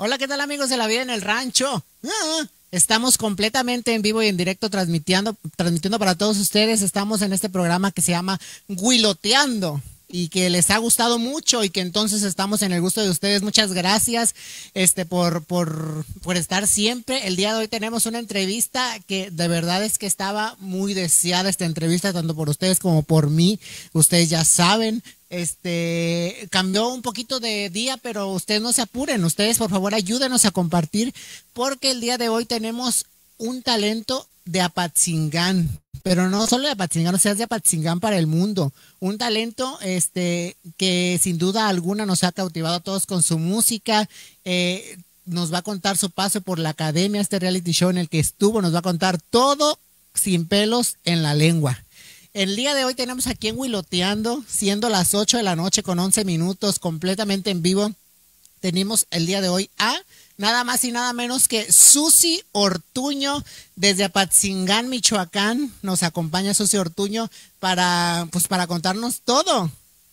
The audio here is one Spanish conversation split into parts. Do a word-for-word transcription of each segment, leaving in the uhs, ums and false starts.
Hola, ¿qué tal amigos de La Vida en el Rancho? Ah, estamos completamente en vivo y en directo transmitiendo, transmitiendo para todos ustedes. Estamos en este programa que se llama Guiloteando y que les ha gustado mucho y que entonces estamos en el gusto de ustedes. Muchas gracias este, por, por, por estar siempre. El día de hoy tenemos una entrevista que de verdad es que estaba muy deseada esta entrevista, tanto por ustedes como por mí. Ustedes ya saben. Este cambió un poquito de día, pero ustedes no se apuren, ustedes por favor ayúdenos a compartir, porque el día de hoy tenemos un talento de Apatzingán, pero no solo de Apatzingán, o sea, es de Apatzingán para el mundo, un talento este que sin duda alguna nos ha cautivado a todos con su música. eh, nos va a contar su paso por la academia, este reality show en el que estuvo, nos va a contar todo sin pelos en la lengua. El día de hoy tenemos aquí en Huiloteando, siendo las ocho de la noche con once minutos, completamente en vivo. Tenemos el día de hoy a nada más y nada menos que Susi Ortuño desde Apatzingán, Michoacán. Nos acompaña Susi Ortuño para, pues, para contarnos todo.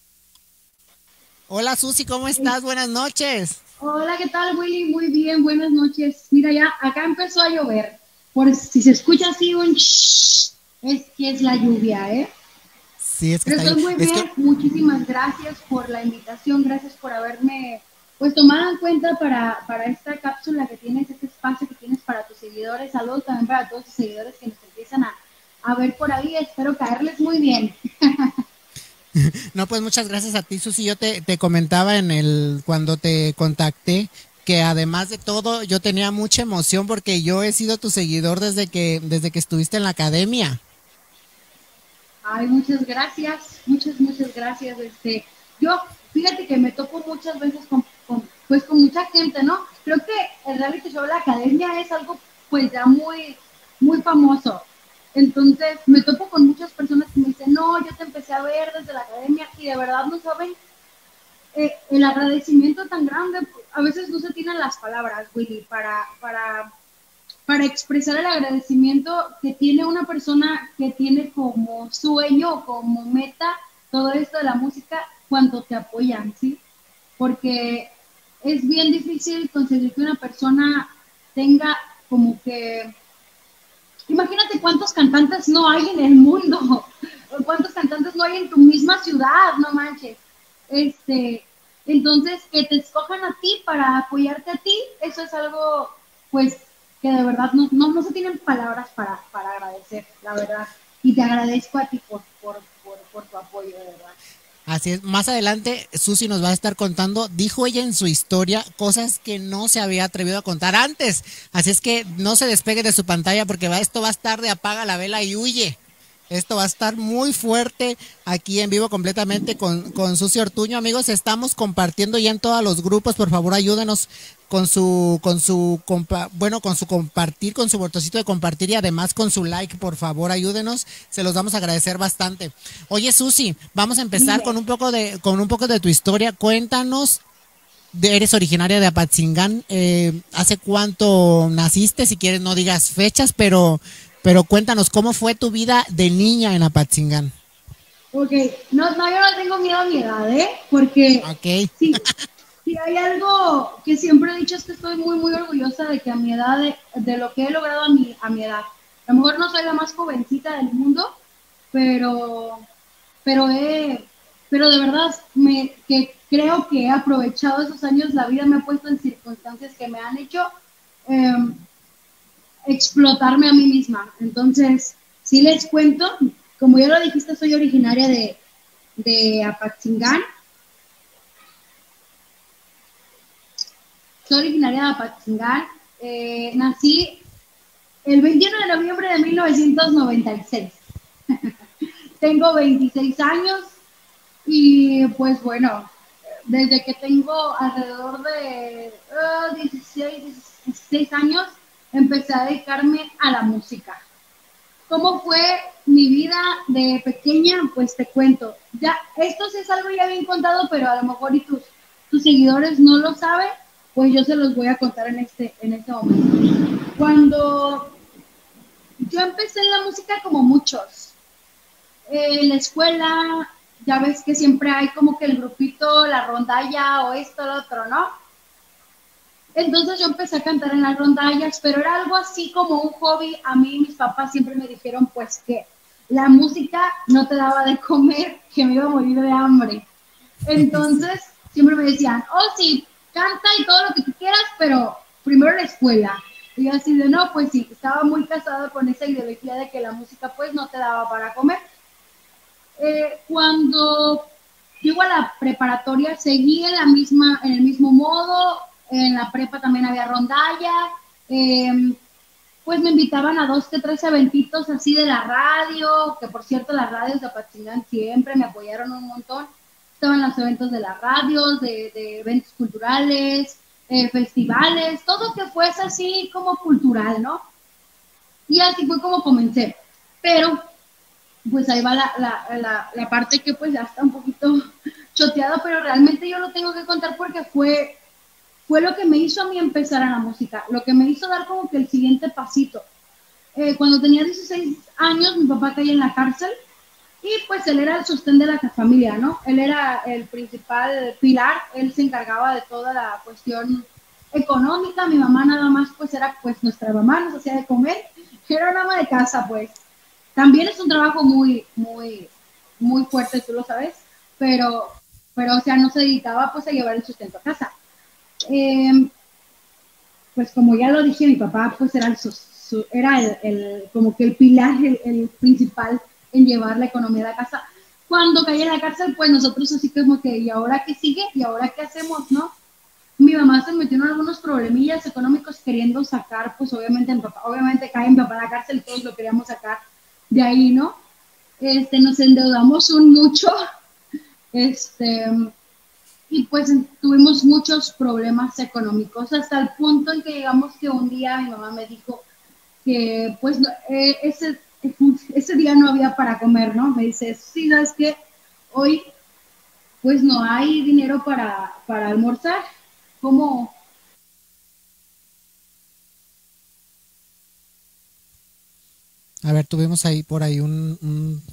Hola Susi, ¿cómo estás? Buenas noches. Hola, ¿qué tal, Willy? Muy bien, buenas noches. Mira, ya acá empezó a llover. Por si se escucha así un shhh, es que es la lluvia, ¿eh? Sí, es que Pero está yo. estoy muy Es que bien. Muchísimas gracias por la invitación. Gracias por haberme, pues, tomado en cuenta para, para esta cápsula que tienes, este espacio que tienes para tus seguidores. Saludos también para todos tus seguidores que nos empiezan a, a ver por ahí. Espero caerles muy bien. no, pues muchas gracias a ti, Susi. Yo te, te comentaba en el cuando te contacté que además de todo yo tenía mucha emoción porque yo he sido tu seguidor desde que desde que estuviste en la academia. Ay, muchas gracias, muchas, muchas gracias. Este, yo, fíjate que me topo muchas veces con, con, pues con mucha gente, ¿no? Creo que el reality show de la academia es algo pues ya muy, muy famoso. Entonces me topo con muchas personas que me dicen, no, yo te empecé a ver desde la academia y de verdad no saben eh, el agradecimiento tan grande. A veces no se tienen las palabras, Willy, para, para para expresar el agradecimiento que tiene una persona que tiene como sueño, como meta todo esto de la música cuando te apoyan, ¿sí? Porque es bien difícil conseguir que una persona tenga como que, imagínate cuántos cantantes no hay en el mundo, cuántos cantantes no hay en tu misma ciudad, no manches. Este, entonces, que te escojan a ti para apoyarte a ti, eso es algo, pues, que de verdad no, no, no se tienen palabras para, para agradecer, la verdad. Y te agradezco a ti por, por, por, por tu apoyo, de verdad. Así es, más adelante Susi nos va a estar contando, dijo ella en su historia, cosas que no se había atrevido a contar antes. Así es que no se despegue de su pantalla porque va, esto va a estar de apaga la vela y huye. Esto va a estar muy fuerte aquí en vivo completamente con, con Susi Ortuño. Amigos, estamos compartiendo ya en todos los grupos. Por favor, ayúdenos con su, con su, compa, bueno, con su compartir, con su botoncito de compartir y además con su like. Por favor, ayúdenos. Se los vamos a agradecer bastante. Oye, Susi, vamos a empezar con Dime. un poco de, con un poco de tu historia. Cuéntanos, de- eres originaria de Apatzingán. Eh, ¿hace cuánto naciste? Si quieres, no digas fechas, pero, pero cuéntanos, ¿cómo fue tu vida de niña en Apatzingán? Ok, no, no, yo no tengo miedo a mi edad, ¿eh? Porque Ok. sí, si hay algo que siempre he dicho es que estoy muy, muy orgullosa de que a mi edad, de, de lo que he logrado a mi, a mi edad. A lo mejor no soy la más jovencita del mundo, pero, pero, he, pero de verdad me, que creo que he aprovechado esos años, la vida me ha puesto en circunstancias que me han hecho eh, explotarme a mí misma. Entonces, si les cuento, como ya lo dijiste, soy originaria de, de Apatzingán. Soy originaria de Apatzingán. Eh, nací el veintiuno de noviembre de mil novecientos noventa y seis. Tengo veintiséis años y pues bueno, desde que tengo alrededor de uh, dieciséis, dieciséis años, empecé a dedicarme a la música. ¿Cómo fue mi vida de pequeña? Pues te cuento. Ya, esto sí es algo ya bien contado, pero a lo mejor y tus, tus seguidores no lo saben, pues yo se los voy a contar en este, en este momento. Cuando yo empecé en la música como muchos, eh, en la escuela, ya ves que siempre hay como que el grupito, la rondalla o esto, lo otro, ¿no? Entonces yo empecé a cantar en las rondallas, pero era algo así como un hobby. A mí mis papás siempre me dijeron pues que la música no te daba de comer, que me iba a morir de hambre. Entonces siempre me decían, oh sí, canta y todo lo que tú quieras, pero primero la escuela. Y yo así de, no, pues sí, estaba muy casada con esa ideología de que la música pues no te daba para comer. Eh, cuando llego a la preparatoria seguí en la misma, en el mismo modo, en la prepa también había rondalla, eh, pues me invitaban a dos que tres eventitos así de la radio, que por cierto las radios de Apatzingán siempre me apoyaron un montón, estaban los eventos de las radios, de, de eventos culturales, eh, festivales, todo que fuese así como cultural, ¿no? Y así fue como comencé, pero pues ahí va la, la, la, la parte que pues ya está un poquito choteada, pero realmente yo lo tengo que contar porque fue, fue lo que me hizo a mí empezar a la música, lo que me hizo dar como que el siguiente pasito. Eh, cuando tenía dieciséis años, mi papá cayó en la cárcel y pues él era el sostén de la familia, ¿no? Él era el principal pilar, él se encargaba de toda la cuestión económica, mi mamá nada más pues era pues nuestra mamá, nos hacía de comer, era una ama de casa pues. También es un trabajo muy, muy, muy fuerte, tú lo sabes, pero, pero, o sea, no se dedicaba pues a llevar el sustento a casa. Eh, pues como ya lo dije, mi papá pues era el, su, era el, el, como que el pilar, el, el principal en llevar la economía a la casa. Cuando caí en la cárcel, pues nosotros así como que, ¿y ahora qué sigue? ¿Y ahora qué hacemos, no? Mi mamá se metió en algunos problemillas económicos queriendo sacar, pues obviamente, mi papá, obviamente cae mi papá en la cárcel y todos lo queríamos sacar de ahí, ¿no? Este, nos endeudamos un mucho, este, y pues tuvimos muchos problemas económicos, hasta el punto en que llegamos que un día mi mamá me dijo que pues eh, ese, ese día no había para comer, ¿no? Me dice, sí, ¿sabes qué? Hoy pues no hay dinero para, para almorzar, ¿cómo? A ver, tuvimos ahí por ahí un, un...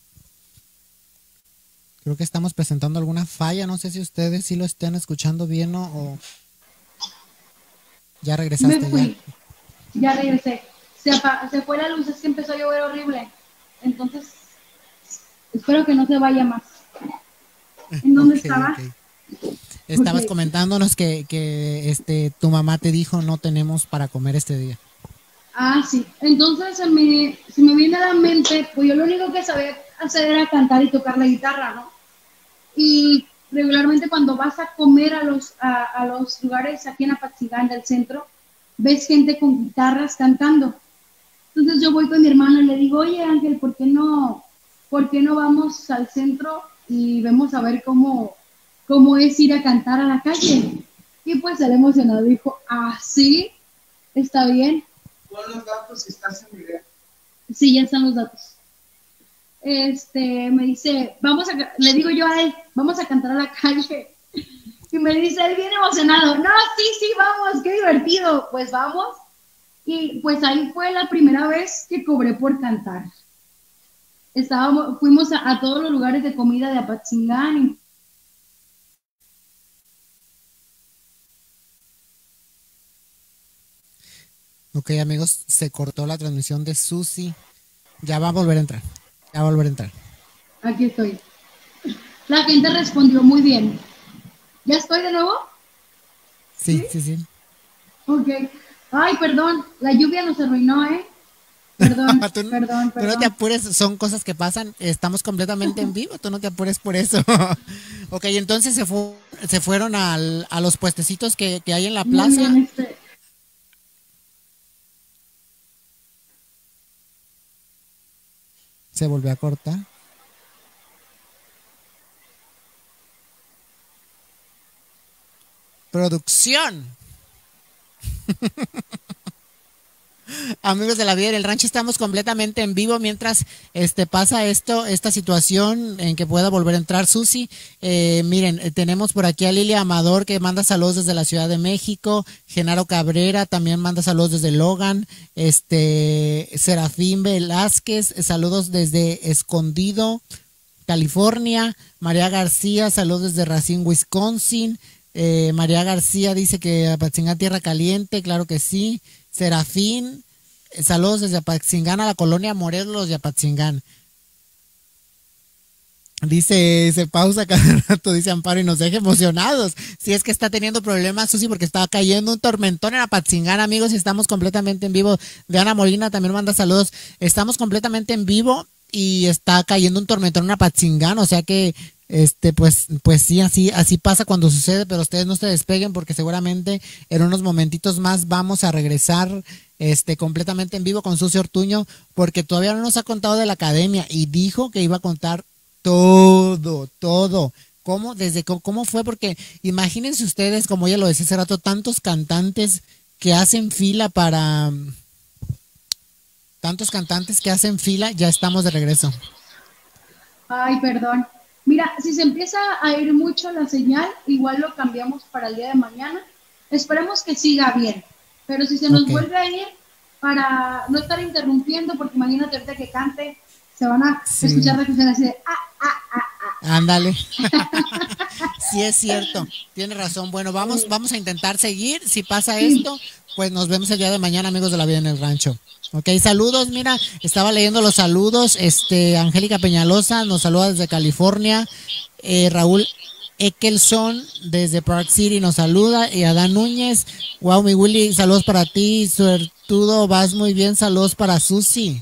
Creo que estamos presentando alguna falla, no sé si ustedes sí lo estén escuchando bien, ¿no? O ya regresaste. Me fui, ya, ya regresé. Se, se fue la luz, es que empezó a llover horrible. Entonces, espero que no se vaya más. ¿En dónde okay, estaba? Okay. Estabas okay. comentándonos que, que este, tu mamá te dijo no tenemos para comer este día. Ah, sí. Entonces se me, se me viene a la mente, pues yo lo único que sabía hacer era cantar y tocar la guitarra, ¿no? Y regularmente cuando vas a comer a los, a, a los lugares aquí en Apatzingán del centro, ves gente con guitarras cantando. Entonces yo voy con mi hermano y le digo, oye Ángel, ¿por qué no, por qué no vamos al centro y vemos a ver cómo, cómo es ir a cantar a la calle? Y pues él emocionado dijo, ah, sí, está bien. Pon los datos si estás en video. Sí, ya están los datos. Este, me dice, vamos a, le digo yo a él, vamos a cantar a la calle. Y me dice, él bien emocionado, no, sí, sí, vamos, qué divertido. Pues vamos. Y pues ahí fue la primera vez que cobré por cantar. Estábamos, fuimos a, a todos los lugares de comida de Apatzingán. Y ok, amigos, se cortó la transmisión de Susi. Ya va a volver a entrar. Ya va a volver a entrar. Aquí estoy. La gente respondió muy bien. ¿Ya estoy de nuevo? Sí, sí, sí. sí. Ok. Ay, perdón, la lluvia nos arruinó, ¿eh? Perdón, tú, perdón, perdón. Tú no te apures, son cosas que pasan. Estamos completamente en vivo, tú no te apures por eso. Ok, entonces se, fu se fueron al, a los puestecitos que, que hay en la plaza. Muy bien, este... Se volvió a cortar. Producción. Amigos de la vida del rancho, estamos completamente en vivo mientras este pasa esto, esta situación en que pueda volver a entrar Susi. Eh, miren, tenemos por aquí a Lilia Amador que manda saludos desde la Ciudad de México, Genaro Cabrera también manda saludos desde Logan, este Serafín Velázquez, saludos desde Escondido, California, María García, saludos desde Racine, Wisconsin. Eh, María García dice que Apatzingán tierra caliente, claro que sí. Serafín, eh, saludos desde Apatzingán a la colonia Morelos de Apatzingán. Dice, se pausa cada rato, dice Amparo, y nos deja emocionados. Si es que está teniendo problemas, Susi, porque estaba cayendo un tormentón en Apatzingán, amigos, y estamos completamente en vivo. Diana Molina también manda saludos. Estamos completamente en vivo y está cayendo un tormentón en Apatzingán, o sea que, este, pues, pues sí, así, así pasa cuando sucede, pero ustedes no se despeguen porque seguramente en unos momentitos más vamos a regresar, este, completamente en vivo con Susi Ortuño, porque todavía no nos ha contado de la academia y dijo que iba a contar todo, todo. ¿Cómo? Desde cómo, cómo fue, porque imagínense ustedes, como ella lo decía hace rato, tantos cantantes que hacen fila para, tantos cantantes que hacen fila, ya estamos de regreso. Ay, perdón. Mira, si se empieza a ir mucho la señal, igual lo cambiamos para el día de mañana. Esperemos que siga bien. Pero si se nos Okay. vuelve a ir, para no estar interrumpiendo, porque imagínate ahorita que cante, se van a Sí. escuchar reflexiones así de ah, ah, ah, ah. Ándale. Sí, es cierto. Tiene razón. Bueno, vamos, vamos a intentar seguir. Si pasa esto, pues nos vemos el día de mañana, amigos de La Vida en el Rancho. Ok, saludos. Mira, estaba leyendo los saludos. Este, Angélica Peñalosa nos saluda desde California. Eh, Raúl Ekelson desde Park City nos saluda. Y Adán Núñez. Wow, mi Willy, saludos para ti. Suertudo, vas muy bien. Saludos para Susi.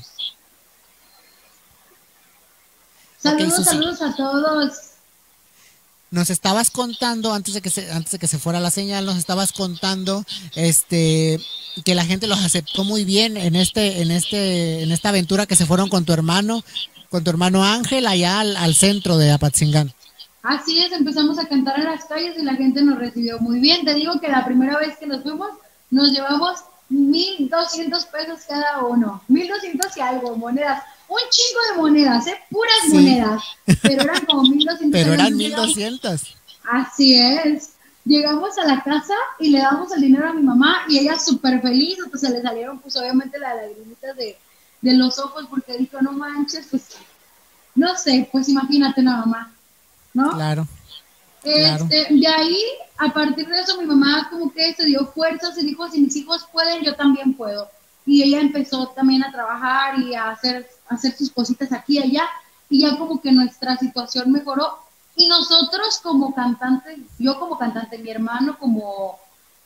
Saludos, Okay, saludos a todos. Nos estabas contando antes de que se, antes de que se fuera la señal, nos estabas contando este que la gente los aceptó muy bien en este en este en esta aventura que se fueron con tu hermano, con tu hermano Ángel allá al, al centro de Apatzingán. Así es, empezamos a cantar en las calles y la gente nos recibió muy bien. Te digo que la primera vez que nos fuimos nos llevamos mil doscientos pesos cada uno, mil doscientos y algo monedas. Un chingo de monedas, ¿eh? Puras sí. monedas. Pero eran como mil doscientos. Pero eran mil doscientos. Así es. Llegamos a la casa y le damos el dinero a mi mamá y ella súper feliz. Pues se le salieron, pues obviamente, las lagrimitas de, de los ojos porque dijo, no manches, pues, no sé, pues imagínate una mamá, ¿no? Claro. Este, claro. De ahí, a partir de eso, mi mamá como que se dio fuerzas y dijo, si mis hijos pueden, yo también puedo. Y ella empezó también a trabajar y a hacer, a hacer sus cositas aquí y allá, y ya como que nuestra situación mejoró. Y nosotros como cantantes, yo como cantante, mi hermano como,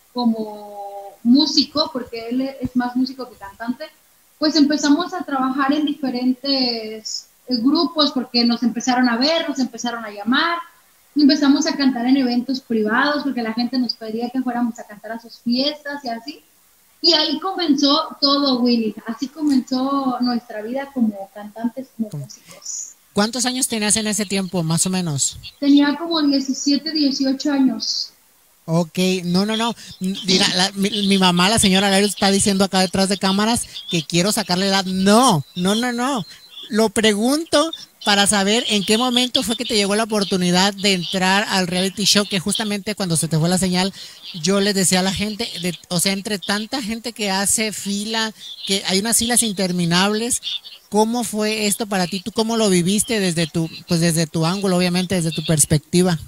como músico, porque él es más músico que cantante, pues empezamos a trabajar en diferentes grupos, porque nos empezaron a ver, nos empezaron a llamar, empezamos a cantar en eventos privados, porque la gente nos pedía que fuéramos a cantar a sus fiestas y así. Y ahí comenzó todo, Willy. Así comenzó nuestra vida como cantantes, como músicos. ¿Cuántos años tenías en ese tiempo, más o menos? Tenía como diecisiete, dieciocho años. Ok, no, no, no. Mira, la, mi, mi mamá, la señora Lairo, está diciendo acá detrás de cámaras que quiero sacarle edad. No, no, no, no. Lo pregunto para saber en qué momento fue que te llegó la oportunidad de entrar al reality show, que justamente cuando se te fue la señal, yo les decía a la gente, de, o sea, entre tanta gente que hace fila, que hay unas filas interminables, ¿cómo fue esto para ti? ¿Tú cómo lo viviste desde tu, pues desde tu ángulo, obviamente, desde tu perspectiva?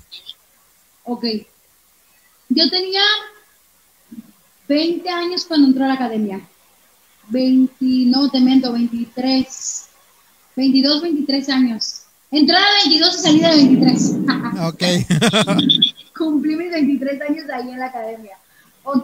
Ok. Yo tenía veinte años cuando entré a la academia. veinte, no, te miento, veintitrés. veintidós, veintitrés años. Entrada de veintidós y salida de veintitrés. Ok. Cumplí mis veintitrés años ahí en la academia. Ok.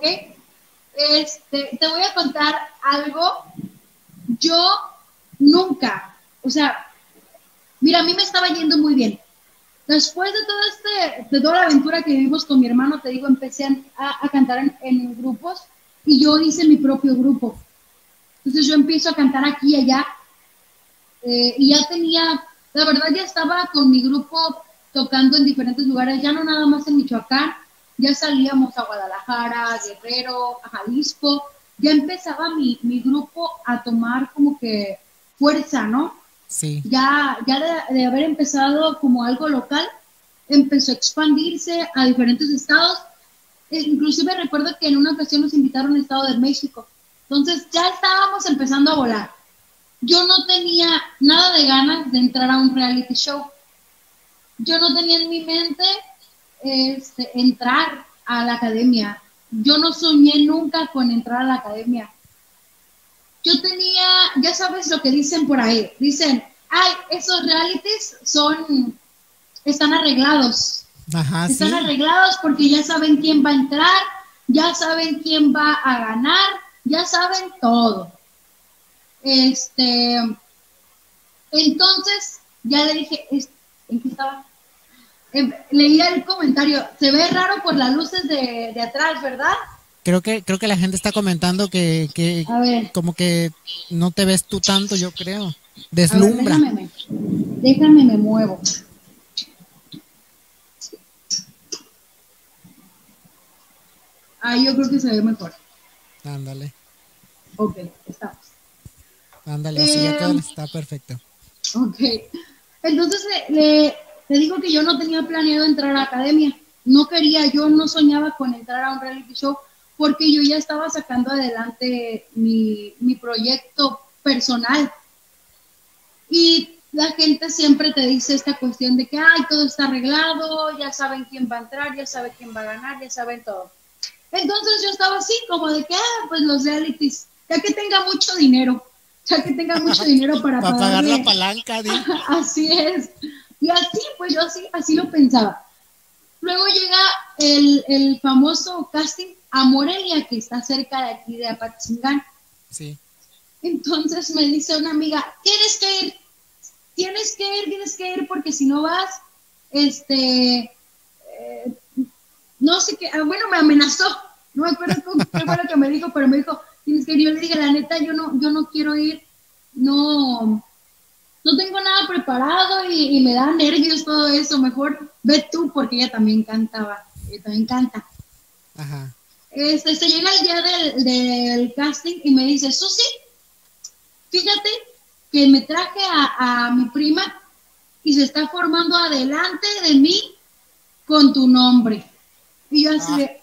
Este, te voy a contar algo. Yo nunca, o sea, mira, a mí me estaba yendo muy bien. Después de todo este, de toda la aventura que vivimos con mi hermano, te digo, empecé a, a cantar en, en grupos y yo hice mi propio grupo. Entonces yo empiezo a cantar aquí y allá. Eh, y ya tenía, la verdad ya estaba con mi grupo tocando en diferentes lugares, ya no nada más en Michoacán, ya salíamos a Guadalajara, a Guerrero, a Jalisco, ya empezaba mi, mi grupo a tomar como que fuerza, ¿no? Sí. Ya, ya de, de haber empezado como algo local, empezó a expandirse a diferentes estados, e inclusive recuerdo que en una ocasión nos invitaron al Estado de México, entonces ya estábamos empezando a volar. Yo no tenía nada de ganas de entrar a un reality show. Yo no tenía en mi mente este, entrar a la academia. Yo no soñé nunca con entrar a la academia. Yo tenía, ya sabes lo que dicen por ahí, dicen, ay, esos realities son, están arreglados. Ajá, están sí. arreglados porque ya saben quién va a entrar, ya saben quién va a ganar, ya saben todo. Este, entonces, ya le dije, ¿en qué estaba? Eh, leía el comentario, se ve raro por las luces de, de atrás, ¿verdad? Creo que, creo que la gente está comentando que, que A ver. como que no te ves tú tanto, yo creo. A ver, Deslumbra. déjame, me, déjame me muevo. Ah, yo creo que se ve mejor. Ándale, Ok, estamos. ándale, así ya Eh, quedó, está perfecto. Ok. Entonces le, le, le digo que yo no tenía planeado entrar a la academia. No quería, yo no soñaba con entrar a un reality show porque yo ya estaba sacando adelante mi, mi proyecto personal. Y la gente siempre te dice esta cuestión de que, ay, todo está arreglado, ya saben quién va a entrar, ya saben quién va a ganar, ya saben todo. Entonces yo estaba así, como de que, ah, pues los realities, ya que tenga mucho dinero, ya que tenga mucho dinero para Para pagar pagarle. la palanca, di. Así es. Y así, pues yo así, así lo pensaba. Luego llega el, el famoso casting a Morelia, que está cerca de aquí de Apatzingán. Sí. Entonces me dice una amiga, tienes que ir, tienes que ir, tienes que ir, porque si no vas, este, eh, no sé qué, bueno, me amenazó, no me acuerdo qué fue lo que me dijo, pero me dijo, tienes que ir. Yo le dije, la neta, yo no, yo no quiero ir, no, no tengo nada preparado y, y me da nervios todo eso, mejor ve tú, porque ella también cantaba, ella también canta. Ajá. Este, se llega el día del, del casting y me dice, Susi, fíjate que me traje a, a mi prima y se está formando adelante de mí con tu nombre. Y yo así ah. de,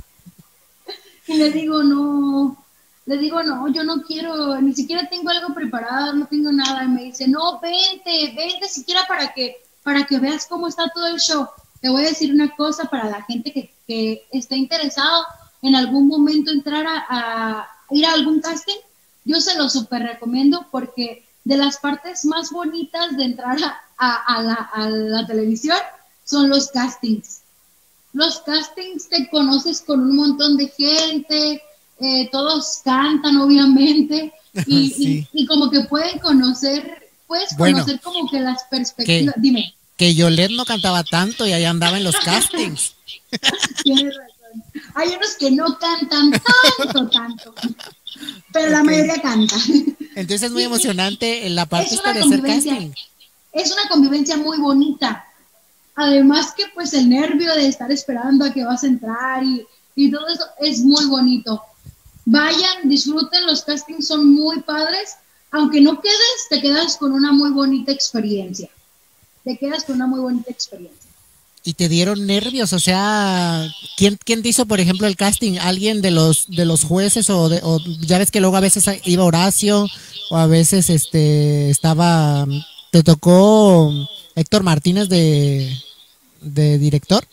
ah, y le digo, no, le digo, no, yo no quiero, ni siquiera tengo algo preparado, no tengo nada. Y me dice, no, vente, vente siquiera para que, para que veas cómo está todo el show. Te voy a decir una cosa para la gente que, que esté interesado en algún momento entrar a, a ir a algún casting. Yo se lo súper recomiendo porque de las partes más bonitas de entrar a, a, a, la, a la televisión son los castings. Los castings te conoces con un montón de gente, eh, todos cantan obviamente y, sí. y, y como que pueden conocer, puedes bueno, conocer como que las perspectivas. Que, Dime. Que Yolette no cantaba tanto y ahí andaba en los castings. Tienes razón. Hay unos que no cantan tanto, tanto. Pero okay. La mayoría canta. Entonces es muy y, emocionante la parte esta de hacer casting. Es una convivencia muy bonita. Además que pues el nervio de estar esperando a que vas a entrar y, y todo eso es muy bonito. Vayan, disfruten, los castings son muy padres. Aunque no quedes, te quedas con una muy bonita experiencia. Te quedas con una muy bonita experiencia. Y te dieron nervios, o sea, ¿quién, quién te hizo, por ejemplo, el casting? ¿Alguien de los de los jueces o, de, o ya ves que luego a veces iba Horacio o a veces este estaba, te tocó Héctor Martínez de, de director?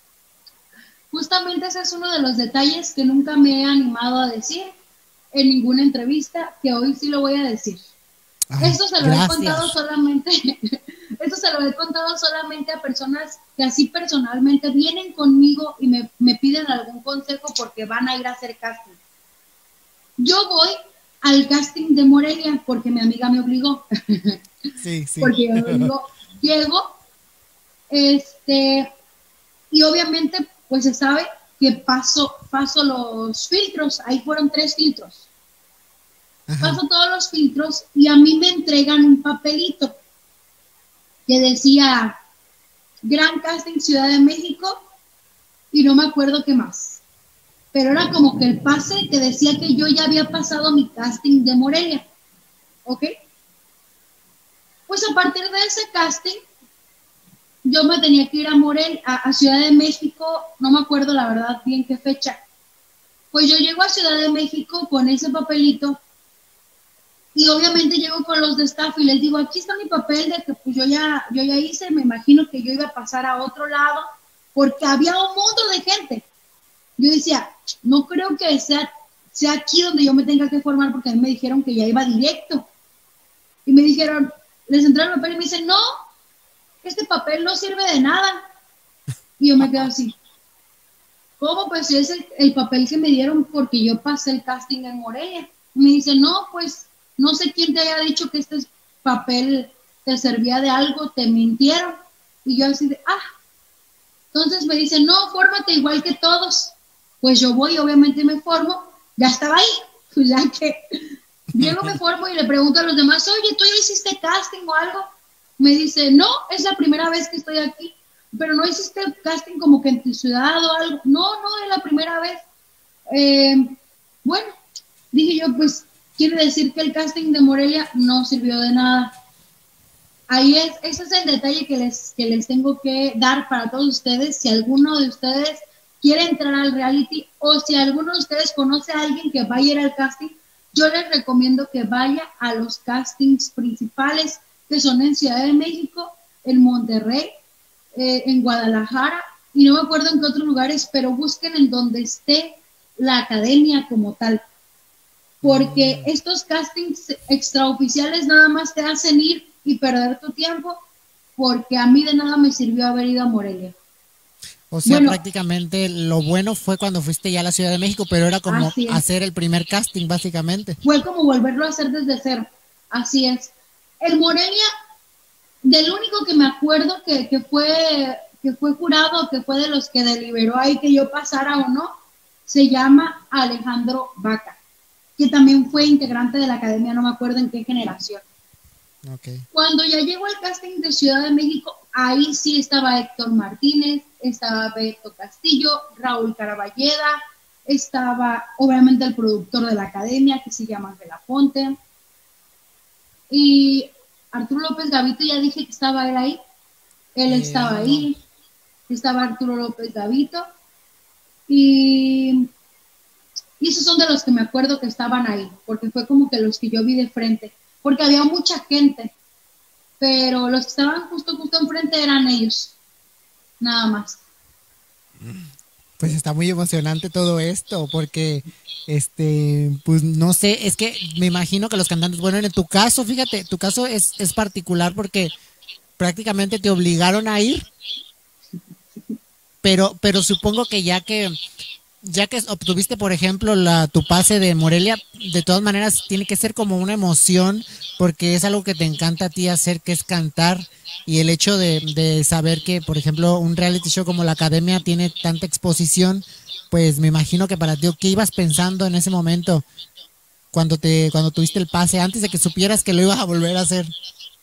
Justamente ese es uno de los detalles que nunca me he animado a decir en ninguna entrevista, que hoy sí lo voy a decir. Ay, Esto se lo gracias. he contado solamente, esto se lo he contado solamente a personas que así personalmente vienen conmigo y me, me piden algún consejo porque van a ir a hacer casting. Yo voy al casting de Morelia porque mi amiga me obligó. Sí, sí. Porque yo me obligó. Llego, este, y obviamente pues se sabe que paso, paso los filtros, ahí fueron tres filtros. Ajá. Paso todos los filtros y a mí me entregan un papelito que decía Gran Casting Ciudad de México y no me acuerdo qué más. Pero era como que el pase que decía que yo ya había pasado mi casting de Morelia. ¿Ok? Pues a partir de ese casting, yo me tenía que ir a Morelia, a, a Ciudad de México, no me acuerdo la verdad bien qué fecha. Pues yo llego a Ciudad de México con ese papelito. Y obviamente llego con los de staff y les digo, aquí está mi papel de que pues yo ya, yo ya hice, me imagino que yo iba a pasar a otro lado porque había un mundo de gente. Yo decía, no creo que sea, sea aquí donde yo me tenga que formar, porque a mí me dijeron que ya iba directo. Y me dijeron, les entraron el papel y me dicen, no, este papel no sirve de nada. Y yo me quedo así, ¿cómo? Pues es el, el papel que me dieron porque yo pasé el casting en Morelia. Y me dice, no, pues no sé quién te haya dicho que este papel te servía de algo, te mintieron. Y yo así de, ah, entonces me dice, no, fórmate igual que todos. Pues yo voy, obviamente me formo, ya estaba ahí, pues ya que llego, me formo y le pregunto a los demás, oye, ¿tú ya hiciste casting o algo? Me dice, no, es la primera vez que estoy aquí, pero no hiciste casting como que en tu ciudad o algo. No, no, es la primera vez. Eh, bueno, dije yo, pues quiere decir que el casting de Morelia no sirvió de nada. Ahí es, ese es el detalle que les, que les tengo que dar para todos ustedes. Si alguno de ustedes quiere entrar al reality o si alguno de ustedes conoce a alguien que vaya a ir al casting, yo les recomiendo que vaya a los castings principales, que son en Ciudad de México, en Monterrey, eh, en Guadalajara, y no me acuerdo en qué otros lugares, pero busquen en donde esté la academia como tal. Porque estos castings extraoficiales nada más te hacen ir y perder tu tiempo, porque a mí de nada me sirvió haber ido a Morelia. O sea, bueno, prácticamente lo bueno fue cuando fuiste ya a la Ciudad de México, pero era como hacer el primer casting, básicamente. Fue como volverlo a hacer desde cero. Así es. El Morelia, del único que me acuerdo que, que fue que fue jurado, que fue de los que deliberó ahí que yo pasara o no, se llama Alejandro Vaca, que también fue integrante de la academia, no me acuerdo en qué generación. Okay. Cuando ya llegó el casting de Ciudad de México, ahí sí estaba Héctor Martínez, estaba Beto Castillo, Raúl Caraballeda, estaba obviamente el productor de la academia, que se llama Ángela Ponte, y Arturo López Gavito, ya dije que estaba él ahí, él eh, estaba ahí, no. Estaba Arturo López Gavito, y, y esos son de los que me acuerdo que estaban ahí, porque fue como que los que yo vi de frente, porque había mucha gente, pero los que estaban justo, justo enfrente eran ellos, nada más. Pues está muy emocionante todo esto, porque, este, pues no sé, es que me imagino que los cantantes, bueno, en tu caso, fíjate, tu caso es, es particular porque prácticamente te obligaron a ir, pero, pero supongo que ya que... Ya que obtuviste, por ejemplo, la, tu pase de Morelia, de todas maneras tiene que ser como una emoción, porque es algo que te encanta a ti hacer, que es cantar, y el hecho de, de saber que, por ejemplo, un reality show como la Academia tiene tanta exposición, pues me imagino que para ti, ¿qué ibas pensando en ese momento cuando te cuando tuviste el pase, antes de que supieras que lo ibas a volver a hacer?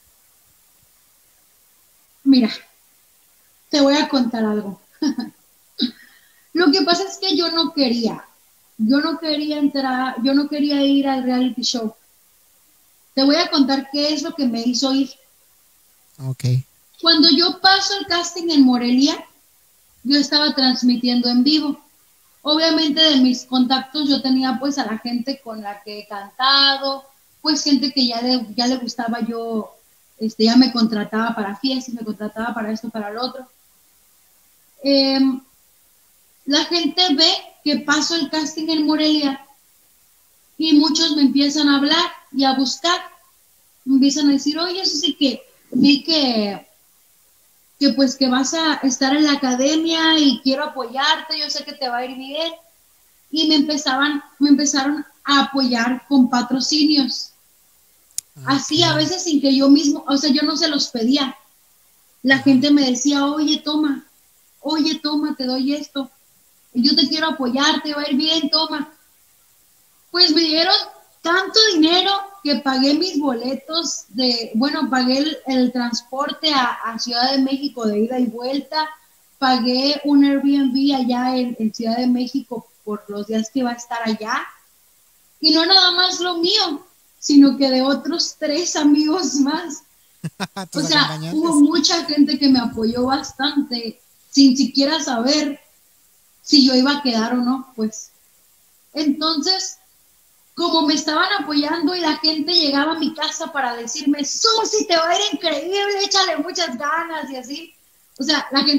Mira, te voy a contar algo. Lo que pasa es que yo no quería, yo no quería entrar, yo no quería ir al reality show. Te voy a contar qué es lo que me hizo ir. Okay. Cuando yo paso el casting en Morelia, yo estaba transmitiendo en vivo. Obviamente de mis contactos yo tenía pues a la gente con la que he cantado, pues gente que ya le, ya le gustaba yo, este, ya me contrataba para fiestas, me contrataba para esto, para lo otro. Eh, La gente ve que paso el casting en Morelia y muchos me empiezan a hablar y a buscar. Me empiezan a decir, oye, eso sí que vi que, que pues que vas a estar en la academia y quiero apoyarte, yo sé que te va a ir bien. Y me empezaban, me empezaron a apoyar con patrocinios. Okay. Así a veces sin que yo mismo, o sea, yo no se los pedía. La gente me decía, oye, toma, oye, toma, te doy esto. Yo te quiero apoyar, te va a ir bien, toma. Pues me dieron tanto dinero que pagué mis boletos de, bueno, pagué el, el transporte a, a Ciudad de México de ida y vuelta, pagué un Airbnb allá en, en Ciudad de México por los días que iba a estar allá. Y no nada más lo mío, sino que de otros tres amigos más. O sea, hubo mucha gente que me apoyó bastante, sin siquiera saber si yo iba a quedar o no, pues. Entonces, como me estaban apoyando y la gente llegaba a mi casa para decirme, Susi, te va a ir increíble, échale muchas ganas y así. O sea, la gente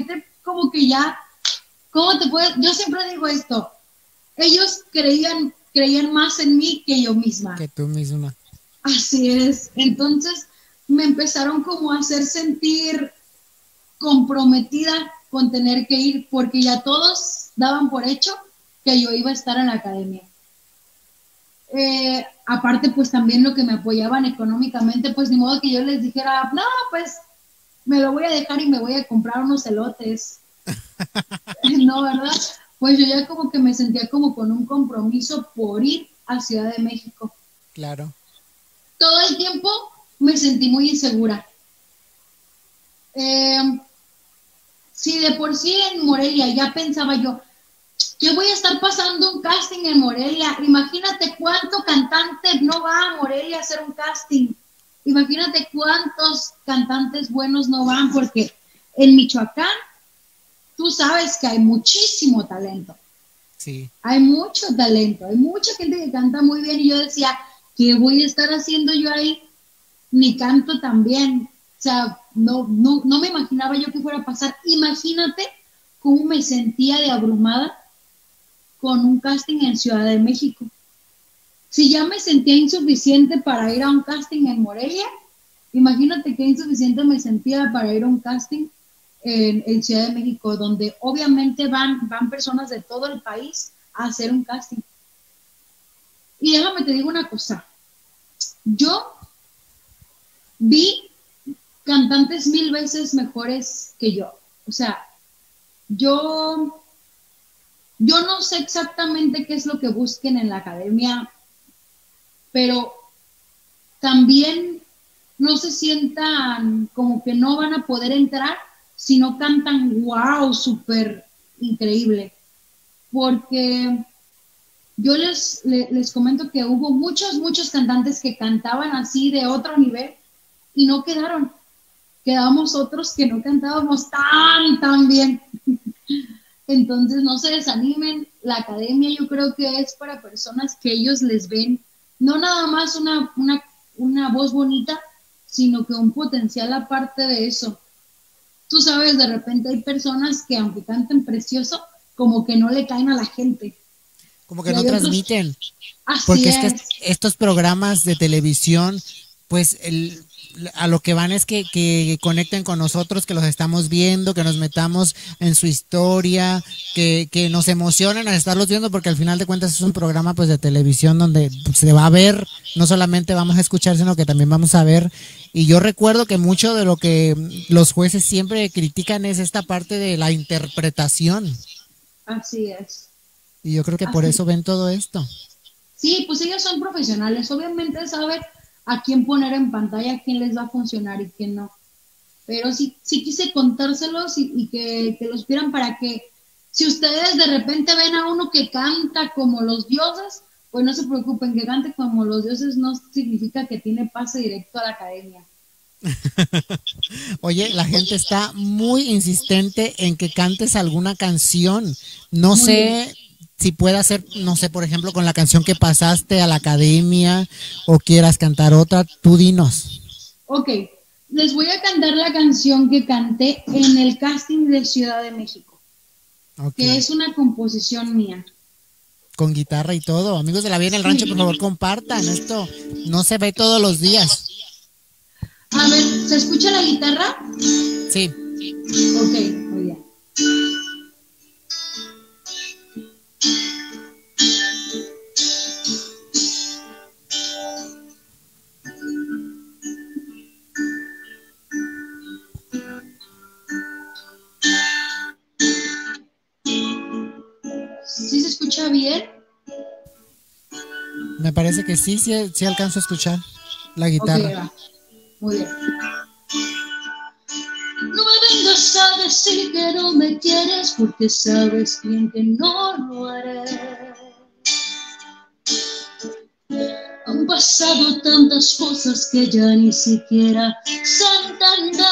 como que ya, ¿cómo te puedes? Yo siempre digo esto, ellos creían, creían más en mí que yo misma. Que tú misma. Así es, entonces me empezaron como a hacer sentir comprometida con tener que ir, porque ya todos daban por hecho que yo iba a estar en la academia. Eh, aparte, pues también lo que me apoyaban económicamente, pues ni modo que yo les dijera, no, pues me lo voy a dejar y me voy a comprar unos elotes. No, ¿verdad? Pues yo ya como que me sentía como con un compromiso por ir a Ciudad de México. Claro. Todo el tiempo me sentí muy insegura. Eh, si de por sí en Morelia ya pensaba yo, yo voy a estar pasando un casting en Morelia. Imagínate cuánto cantante no va a Morelia a hacer un casting. Imagínate cuántos cantantes buenos no van, porque en Michoacán tú sabes que hay muchísimo talento. Sí. Hay mucho talento, hay mucha gente que canta muy bien y yo decía, ¿qué voy a estar haciendo yo ahí? Ni canto tan bien. O sea, no, no, no me imaginaba yo que fuera a pasar. Imagínate cómo me sentía de abrumada con un casting en Ciudad de México. Si ya me sentía insuficiente para ir a un casting en Morelia, imagínate qué insuficiente me sentía para ir a un casting en, en Ciudad de México, donde obviamente van, van personas de todo el país a hacer un casting. Y déjame te digo una cosa, yo vi cantantes mil veces mejores que yo. O sea, yo... Yo no sé exactamente qué es lo que busquen en la academia, pero también no se sientan como que no van a poder entrar si no cantan wow, súper increíble. Porque yo les, les, les comento que hubo muchos, muchos cantantes que cantaban así de otro nivel y no quedaron. Quedamos otros que no cantábamos tan, tan bien. Entonces no se desanimen, la academia yo creo que es para personas que ellos les ven, no nada más una, una, una voz bonita, sino que un potencial aparte de eso. Tú sabes, de repente hay personas que aunque canten precioso, como que no le caen a la gente. Como que no transmiten. Otros... Así Porque es que es. estos programas de televisión, pues el... a lo que van es que, que conecten con nosotros, que los estamos viendo, que nos metamos en su historia, que, que nos emocionen al estarlos viendo, porque al final de cuentas es un programa pues de televisión donde se va a ver, no solamente vamos a escuchar, sino que también vamos a ver. Y yo recuerdo que mucho de lo que los jueces siempre critican es esta parte de la interpretación. Así es. Y yo creo que por Así. eso ven todo esto. Sí, pues ellos son profesionales, obviamente saben a quién poner en pantalla, a quién les va a funcionar y quién no. Pero sí, sí quise contárselos y, y que, que los vieran para que, si ustedes de repente ven a uno que canta como los dioses, pues no se preocupen, que cante como los dioses no significa que tiene pase directo a la academia. Oye, la gente está muy insistente en que cantes alguna canción. No Muy sé bien. si pueda ser, no sé, por ejemplo, con la canción que pasaste a la academia o quieras cantar otra, tú dinos. Ok, les voy a cantar la canción que canté en el casting de Ciudad de México, Okay. que es una composición mía. Con guitarra y todo. Amigos de La Vida en el Rancho, por favor, compartan esto. No se ve todos los días. A ver, ¿se escucha la guitarra? Sí. Ok, muy bien. ¿Sí se escucha bien? Me parece que sí, sí, sí alcanzo a escuchar la guitarra. Ok, va. Muy bien. No me vengas a decir que no me quieres porque sabes bien que no lo haré. Han pasado tantas cosas que ya ni siquiera sé entender.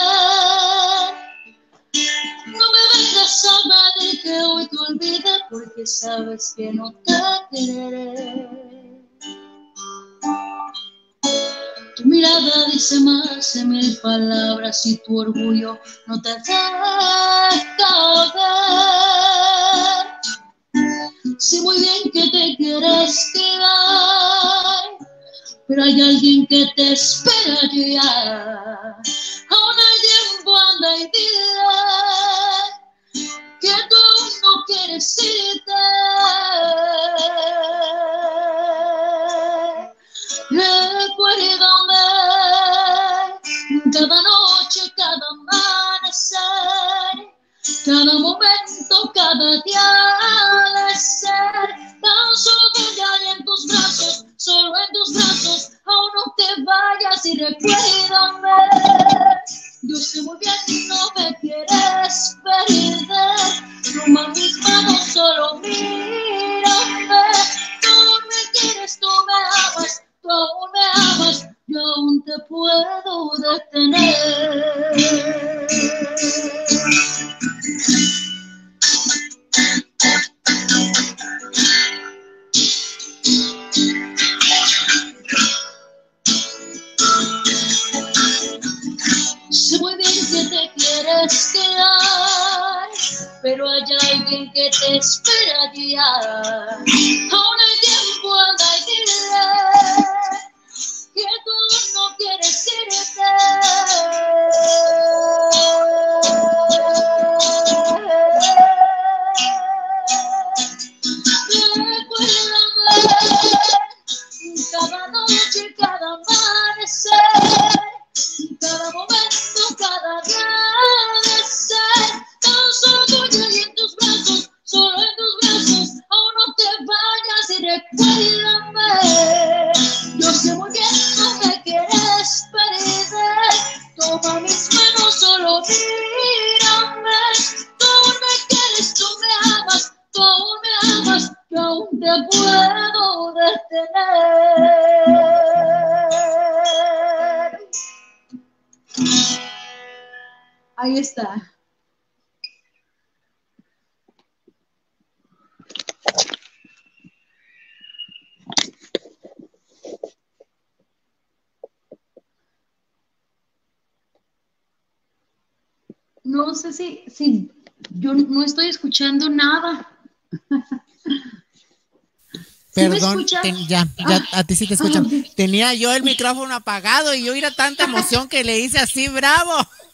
No me vengas a pedir que hoy te olvide porque sabes que no te quereré. Tú mirada dice más de mil palabras y tu orgullo no te deja ver. Sé muy bien que te quieres quedar, pero hay alguien que te espera ya. Aún el tiempo anda y dile que tú no quieres irte. Recuérdame cada noche, cada amanecer, cada momento, cada día de ser. Tan solo tuya y en tus brazos, solo en tus brazos. Aún no te vayas y recuérdame. Yo sé muy bien que no me quieres perder. Toma mis manos, solo mírame. Tú me quieres, tú me amas, tú aún me amas. Yo aún te puedo detener. Sé muy bien que te quieres quedar, pero hay alguien que te espera ya. Aún el tiempo anda y dile que tú no quieres irte. Recuérdame cada noche, cada amanecer, cada momento, cada día de ser. Tan solo tuya y en tus brazos, solo en tus brazos. Aún no te vayas y recuérdame. Yo sé muy bien que no me quieres perder. Toma mis manos, solo mírame. Tú me quieres, tú me amas, tú aún me amas. Yo aún te puedo detener. Ahí está. No sé si, si yo no estoy escuchando nada. Perdón, ten, ya, ya, a ti sí te escuchan. Ah, okay. Tenía yo el micrófono apagado y yo era tanta emoción que le hice así, bravo.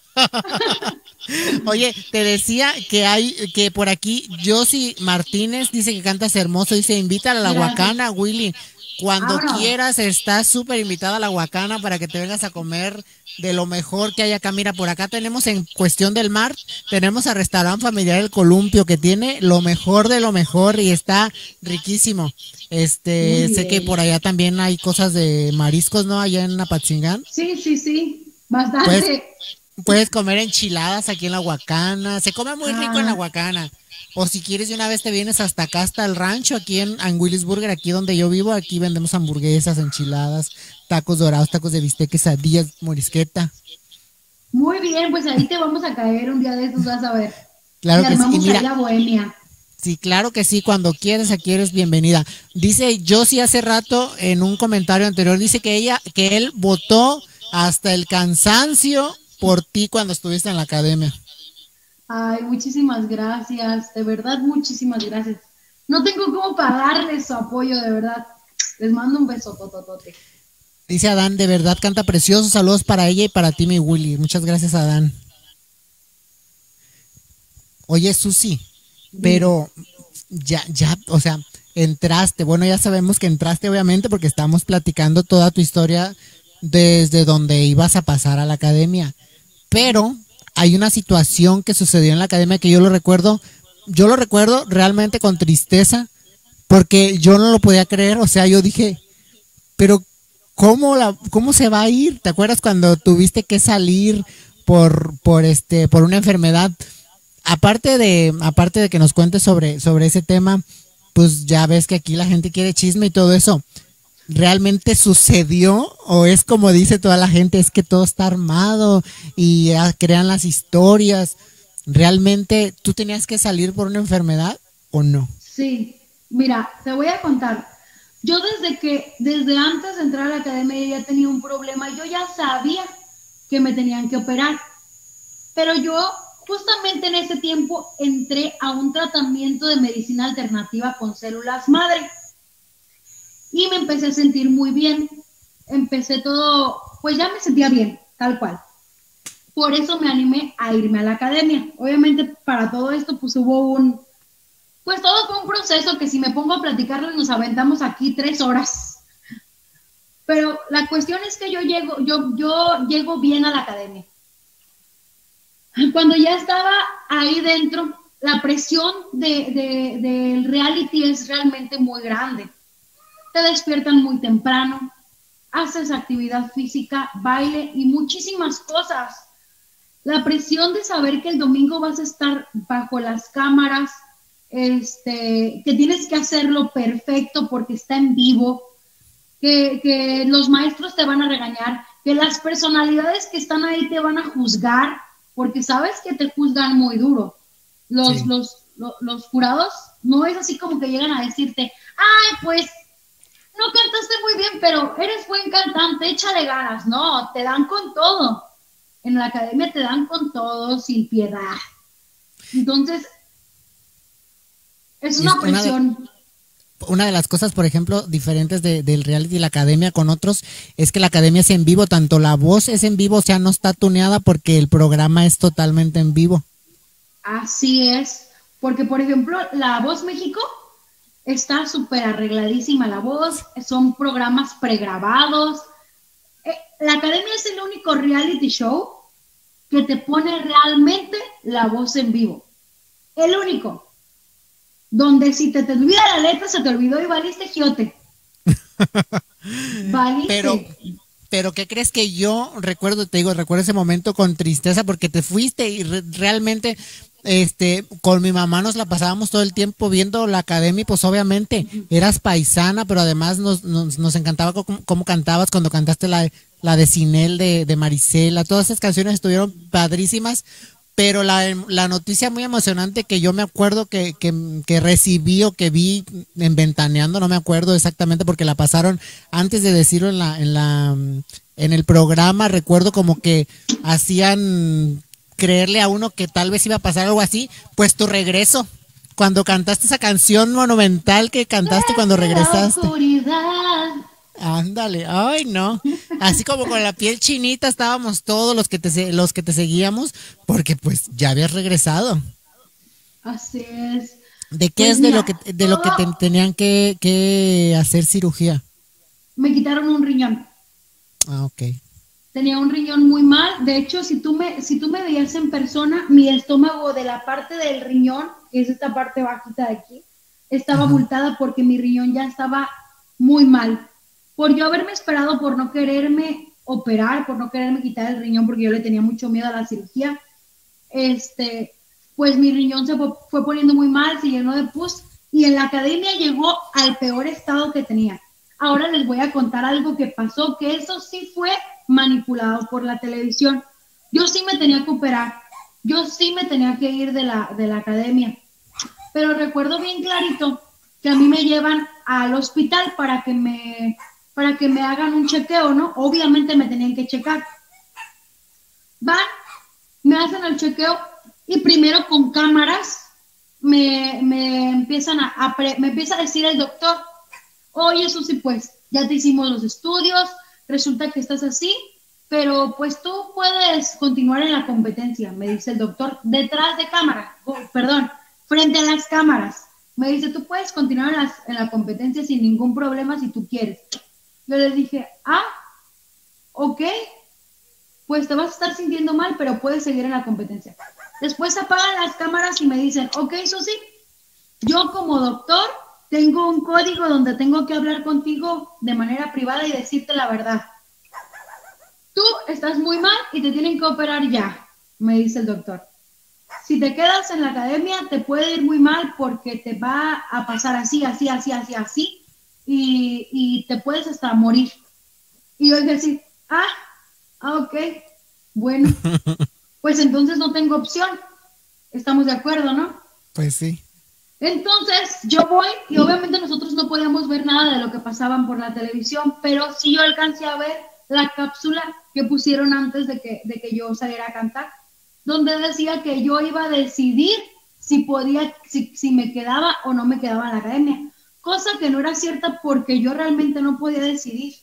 Oye, te decía que hay, que por aquí Josie Martínez dice que cantas hermoso, dice invita a la Huacana, Willy. Cuando ah, quieras, estás súper invitada a la Huacana para que te vengas a comer de lo mejor que hay acá. Mira, por acá tenemos en Cuestión del Mar, tenemos al restaurante familiar El Columpio, que tiene lo mejor de lo mejor y está riquísimo. Este, sé que por allá también hay cosas de mariscos, ¿no? Allá en Apatzingán. Sí, sí, sí, bastante. Puedes, puedes comer enchiladas aquí en la Huacana, se come muy ah. rico en la Huacana. O si quieres de una vez te vienes hasta acá, hasta el rancho, aquí en, en Willy's Burger, aquí donde yo vivo, aquí vendemos hamburguesas, enchiladas, tacos dorados, tacos de bistec, quesadillas, morisqueta. Muy bien, pues ahí te vamos a caer un día de estos, vas a ver. Claro que sí, y mira, la bohemia. Sí, claro que sí, cuando quieres, aquí eres bienvenida. Dice Josie hace rato en un comentario anterior, dice que ella, que él votó hasta el cansancio por ti cuando estuviste en la academia. Ay, muchísimas gracias, de verdad, muchísimas gracias. No tengo cómo pagarles su apoyo, de verdad. Les mando un beso, tototote. Dice Adán, de verdad canta precioso, saludos para ella y para ti, mi Willy. Muchas gracias, Adán. Oye, Susi, pero ya, ya, o sea, entraste, bueno, ya sabemos que entraste obviamente porque estamos platicando toda tu historia desde donde ibas a pasar a la academia, pero hay una situación que sucedió en la academia que yo lo recuerdo, yo lo recuerdo realmente con tristeza, porque yo no lo podía creer, o sea, yo dije, pero ¿cómo la, cómo se va a ir? ¿Te acuerdas cuando tuviste que salir por, por este, por una enfermedad? Aparte de, aparte de que nos cuentes sobre, sobre ese tema, pues ya ves que aquí la gente quiere chisme y todo eso. ¿Realmente sucedió o es como dice toda la gente, es que todo está armado y ya crean las historias? ¿Realmente tú tenías que salir por una enfermedad o no? Sí, mira, te voy a contar. Yo desde que, desde antes de entrar a la academia ya tenía un problema, yo ya sabía que me tenían que operar, pero yo justamente en ese tiempo entré a un tratamiento de medicina alternativa con células madre y me empecé a sentir muy bien, empecé todo, pues ya me sentía bien, tal cual. Por eso me animé a irme a la academia. Obviamente para todo esto pues hubo un, pues todo fue un proceso que si me pongo a platicarlo nos aventamos aquí tres horas. Pero la cuestión es que yo llego, yo, yo llego bien a la academia. Cuando ya estaba ahí dentro, la presión de, de, del reality es realmente muy grande. Te despiertan muy temprano, haces actividad física, baile y muchísimas cosas. La presión de saber que el domingo vas a estar bajo las cámaras, este, que tienes que hacerlo perfecto porque está en vivo, que, que los maestros te van a regañar, que las personalidades que están ahí te van a juzgar, porque sabes que te juzgan muy duro. Los, sí. los, los, los jurados no es así como que llegan a decirte, ay, pues, no cantaste muy bien, pero eres buen cantante, échale ganas. No, te dan con todo. En la academia te dan con todo, sin piedad. Entonces, es una presión. Una de, una de las cosas, por ejemplo, diferentes de, del reality y la academia con otros, es que la academia es en vivo, tanto la voz es en vivo, o sea, no está tuneada porque el programa es totalmente en vivo. Así es, porque por ejemplo, La Voz México está súper arregladísima la voz, son programas pregrabados. La academia es el único reality show que te pone realmente la voz en vivo. El único. Donde si te, te olvida la letra, se te olvidó y valiste giote. Valiste. Pero, pero ¿qué crees que yo recuerdo? Te digo, recuerdo ese momento con tristeza porque te fuiste y re realmente... Este, con mi mamá nos la pasábamos todo el tiempo viendo la academia y pues obviamente eras paisana, pero además nos, nos, nos encantaba cómo, cómo cantabas cuando cantaste la, la de Sinel de, de Marisela, todas esas canciones estuvieron padrísimas, pero la, la noticia muy emocionante que yo me acuerdo que, que, que recibí o que vi en Ventaneando, no me acuerdo exactamente porque la pasaron antes de decirlo en la, en la, en el programa, recuerdo como que hacían creerle a uno que tal vez iba a pasar algo así, pues tu regreso, cuando cantaste esa canción monumental que cantaste cuando regresaste. Ándale, ay no, así como con la piel chinita estábamos todos los que te los que te seguíamos, porque pues ya habías regresado. Así es. ¿De qué pues es mira, de lo que de lo que te tenían que, que hacer cirugía? Me quitaron un riñón. Ah, ok. Tenía un riñón muy mal. De hecho, si tú me, si tú me veías en persona, mi estómago de la parte del riñón, que es esta parte bajita de aquí, estaba Ajá. abultada porque mi riñón ya estaba muy mal. Por yo haberme esperado, por no quererme operar, por no quererme quitar el riñón, porque yo le tenía mucho miedo a la cirugía, este, pues mi riñón se fue, fue poniendo muy mal, se llenó de pus, y en la academia llegó al peor estado que tenía. Ahora les voy a contar algo que pasó, que eso sí fue manipulado por la televisión. Yo sí me tenía que operar, yo sí me tenía que ir de la, de la academia, pero recuerdo bien clarito que a mí me llevan al hospital para que me, para que me hagan un chequeo, ¿no? Obviamente me tenían que checar. Van, me hacen el chequeo y primero con cámaras me, me empiezan a, a pre, me empieza a decir el doctor, oye Susi, pues ya te hicimos los estudios, resulta que estás así, pero pues tú puedes continuar en la competencia, me dice el doctor, detrás de cámara, oh, perdón, frente a las cámaras. Me dice, tú puedes continuar en, las, en la competencia sin ningún problema si tú quieres. Yo les dije, ah, ok, pues te vas a estar sintiendo mal, pero puedes seguir en la competencia. Después apagan las cámaras y me dicen, ok, Susi, yo como doctor tengo un código donde tengo que hablar contigo de manera privada y decirte la verdad. Tú estás muy mal y te tienen que operar ya, me dice el doctor. Si te quedas en la academia te puede ir muy mal porque te va a pasar así, así, así, así, así y, y te puedes hasta morir. Y yo dije así, ah, ah, ok, bueno, pues entonces no tengo opción. Estamos de acuerdo, ¿no? Pues sí. Entonces yo voy y obviamente nosotros no podíamos ver nada de lo que pasaban por la televisión, pero sí yo alcancé a ver la cápsula que pusieron antes de que, de que yo saliera a cantar, donde decía que yo iba a decidir si podía, si, si me quedaba o no me quedaba en la academia, cosa que no era cierta porque yo realmente no podía decidir.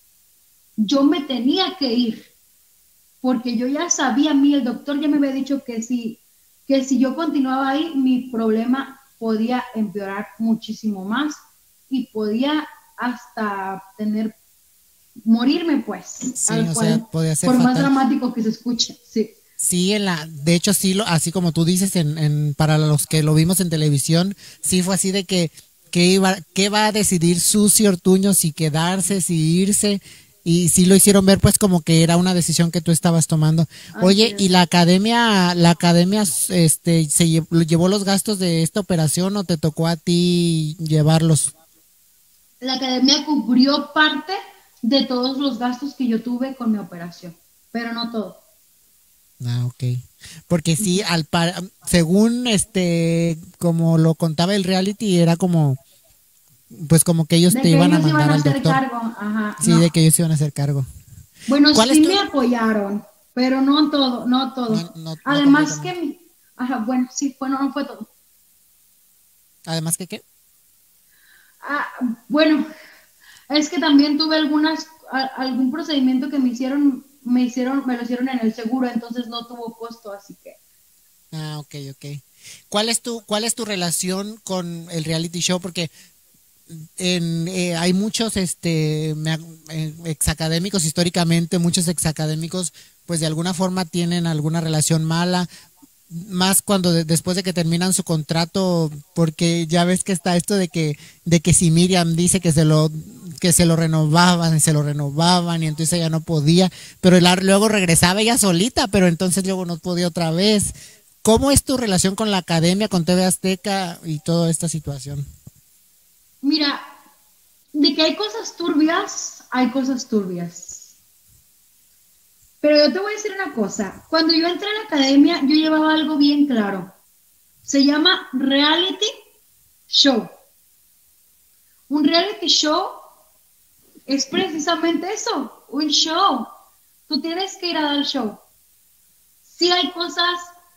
Yo me tenía que ir, porque yo ya sabía, a mí el doctor ya me había dicho que si, que si yo continuaba ahí, mi problema podía empeorar muchísimo más y podía hasta tener, morirme pues, Sí, al o cual, sea, podía ser por más fatal. dramático que se escuche, sí. Sí, en la, de hecho sí, lo, así como tú dices, en, en, para los que lo vimos en televisión, sí fue así de que, que iba, que va a decidir Susi Ortuño si quedarse, si irse, y sí lo hicieron ver pues como que era una decisión que tú estabas tomando. Oye, Así ¿y es. la academia, la academia, este, se llevó, llevó los gastos de esta operación o te tocó a ti llevarlos? La academia cubrió parte de todos los gastos que yo tuve con mi operación, pero no todo. Ah, ok. Porque sí, al par, según este, como lo contaba el reality, era como, pues como que ellos De te que iban a ellos iban mandar a al hacer doctor. cargo, ajá, Sí, no. de que ellos iban a hacer cargo. Bueno, ¿Cuál es sí tu? me apoyaron, pero no todo, no No, todo. no, no Además que completamente. mi, ajá, bueno, sí, bueno, no fue todo. Además que qué. Ah, bueno, es que también tuve algunas, a- algún procedimiento que me hicieron, me hicieron, me lo hicieron en el seguro, entonces no tuvo costo, así que. Ah, ok, ok. ¿Cuál es tu, cuál es tu relación con el reality show? Porque en, eh, hay muchos este me ac- eh, exacadémicos históricamente, muchos exacadémicos pues de alguna forma tienen alguna relación mala, más cuando de- después de que terminan su contrato, porque ya ves que está esto de que de que si Miriam dice que se lo que se lo renovaban, se lo renovaban y entonces ella no podía, pero la- luego regresaba ella solita, pero entonces luego no podía otra vez. ¿Cómo es tu relación con la academia, con T V Azteca y toda esta situación? Mira, de que hay cosas turbias, hay cosas turbias. Pero yo te voy a decir una cosa, cuando yo entré a la academia, yo llevaba algo bien claro. Se llama reality show. Un reality show es precisamente eso, un show. Tú tienes que ir a dar show. Sí hay cosas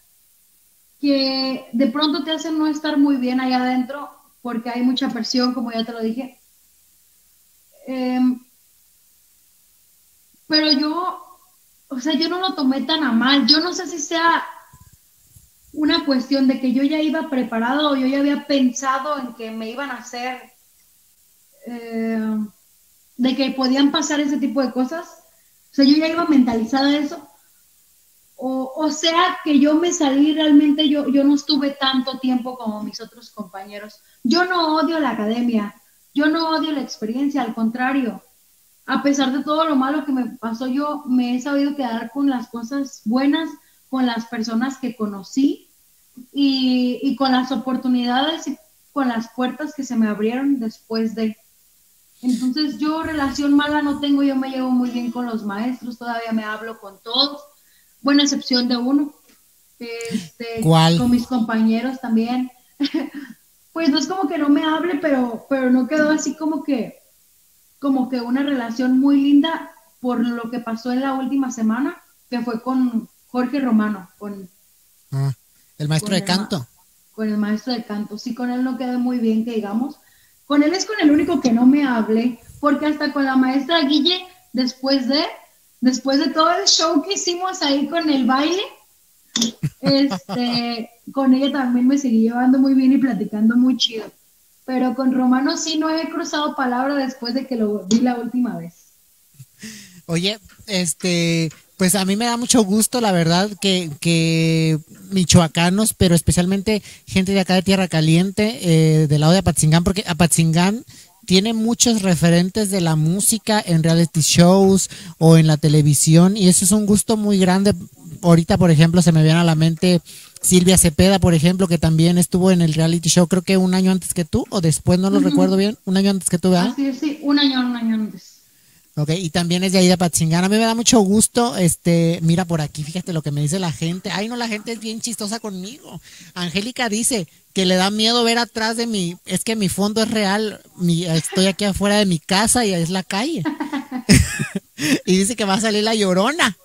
que de pronto te hacen no estar muy bien allá adentro porque hay mucha presión, como ya te lo dije. Eh, pero yo, o sea, yo no lo tomé tan a mal. Yo no sé si sea una cuestión de que yo ya iba preparado o yo ya había pensado en que me iban a hacer, eh, de que podían pasar ese tipo de cosas. O sea, yo ya iba mentalizada a eso. O, o sea que yo me salí realmente, yo, yo no estuve tanto tiempo como mis otros compañeros. Yo no odio la academia, yo no odio la experiencia, al contrario. A pesar de todo lo malo que me pasó, yo me he sabido quedar con las cosas buenas, con las personas que conocí y, y con las oportunidades y con las puertas que se me abrieron después de. Entonces yo relación mala no tengo, yo me llevo muy bien con los maestros, todavía me hablo con todos, buena excepción de uno, este, ¿Cuál? con mis compañeros también. Pues no es como que no me hable, pero, pero no quedó así como que, como que una relación muy linda por lo que pasó en la última semana, que fue con Jorge Romano, con, Ah, el maestro con, de el, ma- canto. con el maestro de canto. Sí, con él no quedé muy bien, que digamos. Con él es con el único que no me hable, porque hasta con la maestra Guille, después de, después de todo el show que hicimos ahí con el baile, este, con ella también me seguí llevando muy bien y platicando muy chido. Pero con Romano sí no he cruzado palabra después de que lo vi la última vez. Oye, este, pues a mí me da mucho gusto, la verdad, que, que michoacanos, pero especialmente gente de acá de Tierra Caliente, eh, del lado de Apatzingán, porque Apatzingán tiene muchos referentes de la música en reality shows o en la televisión, y eso es un gusto muy grande. Ahorita, por ejemplo, se me viene a la mente Silvia Cepeda, por ejemplo, que también estuvo en el reality show, creo que un año antes que tú, o después, no lo Uh recuerdo -huh. bien, un año antes que tú, ¿verdad? Así es, sí, un año, un año antes. Ok, y también es de ahí de Apatzingán. A mí me da mucho gusto, este, mira por aquí, fíjate lo que me dice la gente. Ay, no, la gente es bien chistosa conmigo. Angélica dice que le da miedo ver atrás de mi, es que mi fondo es real, mi, estoy aquí afuera de mi casa y es la calle. Y dice que va a salir la Llorona.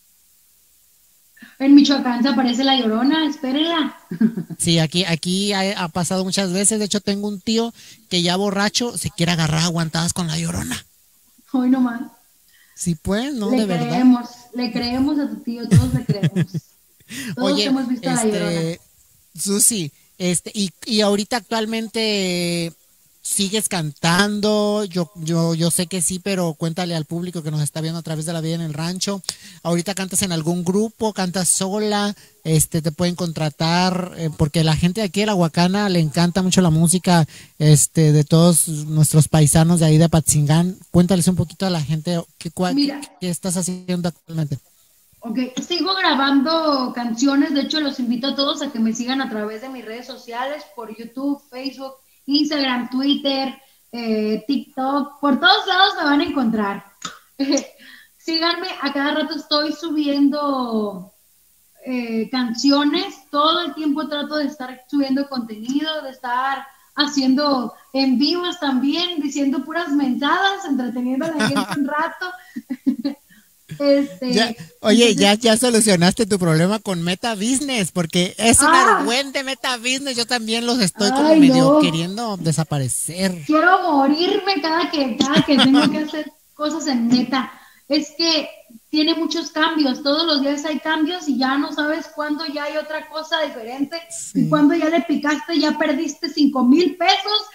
En Michoacán se aparece la Llorona, espérenla. Sí, aquí, aquí ha, ha pasado muchas veces. De hecho, tengo un tío que ya borracho se quiere agarrar aguantadas con la Llorona. Hoy nomás. Sí, pues, no, le de verdad. creemos, le creemos a tu tío, todos le creemos. Todos Oye, hemos visto a la Llorona. este, Susi, este, y, y ahorita actualmente sigues cantando, yo, yo, yo sé que sí, pero cuéntale al público que nos está viendo a través de La Vida en el Rancho. Ahorita cantas en algún grupo, cantas sola, este, te pueden contratar, eh, porque la gente de aquí de La Huacana le encanta mucho la música, este, de todos nuestros paisanos de ahí de Apatzingán. Cuéntales un poquito a la gente qué, cuál, Mira, qué estás haciendo actualmente. ok, sigo grabando canciones, de hecho los invito a todos a que me sigan a través de mis redes sociales, por YouTube, Facebook, Instagram, Twitter, eh, TikTok, por todos lados me van a encontrar. Síganme, a cada rato estoy subiendo eh, canciones, todo el tiempo trato de estar subiendo contenido, de estar haciendo en vivos también, diciendo puras mensadas, entreteniendo a la gente un rato. Este, ya, oye, entonces, ya, ya solucionaste tu problema con Meta Business, porque es un ah, argüente Meta Business. Yo también los estoy como ay, medio no. queriendo desaparecer. Quiero morirme cada que, cada que tengo que hacer cosas en Meta. Es que tiene muchos cambios, todos los días hay cambios y ya no sabes cuándo ya hay otra cosa diferente, sí. Y cuando ya le picaste ya perdiste cinco mil pesos.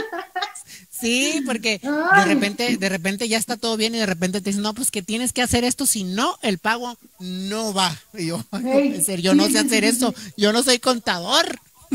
Sí, porque Ay. de repente, de repente ya está todo bien y de repente te dicen, no, pues que tienes que hacer esto, si no, el pago no va. Y yo, ay, no puede ser, yo no sé hacer eso, yo no soy contador.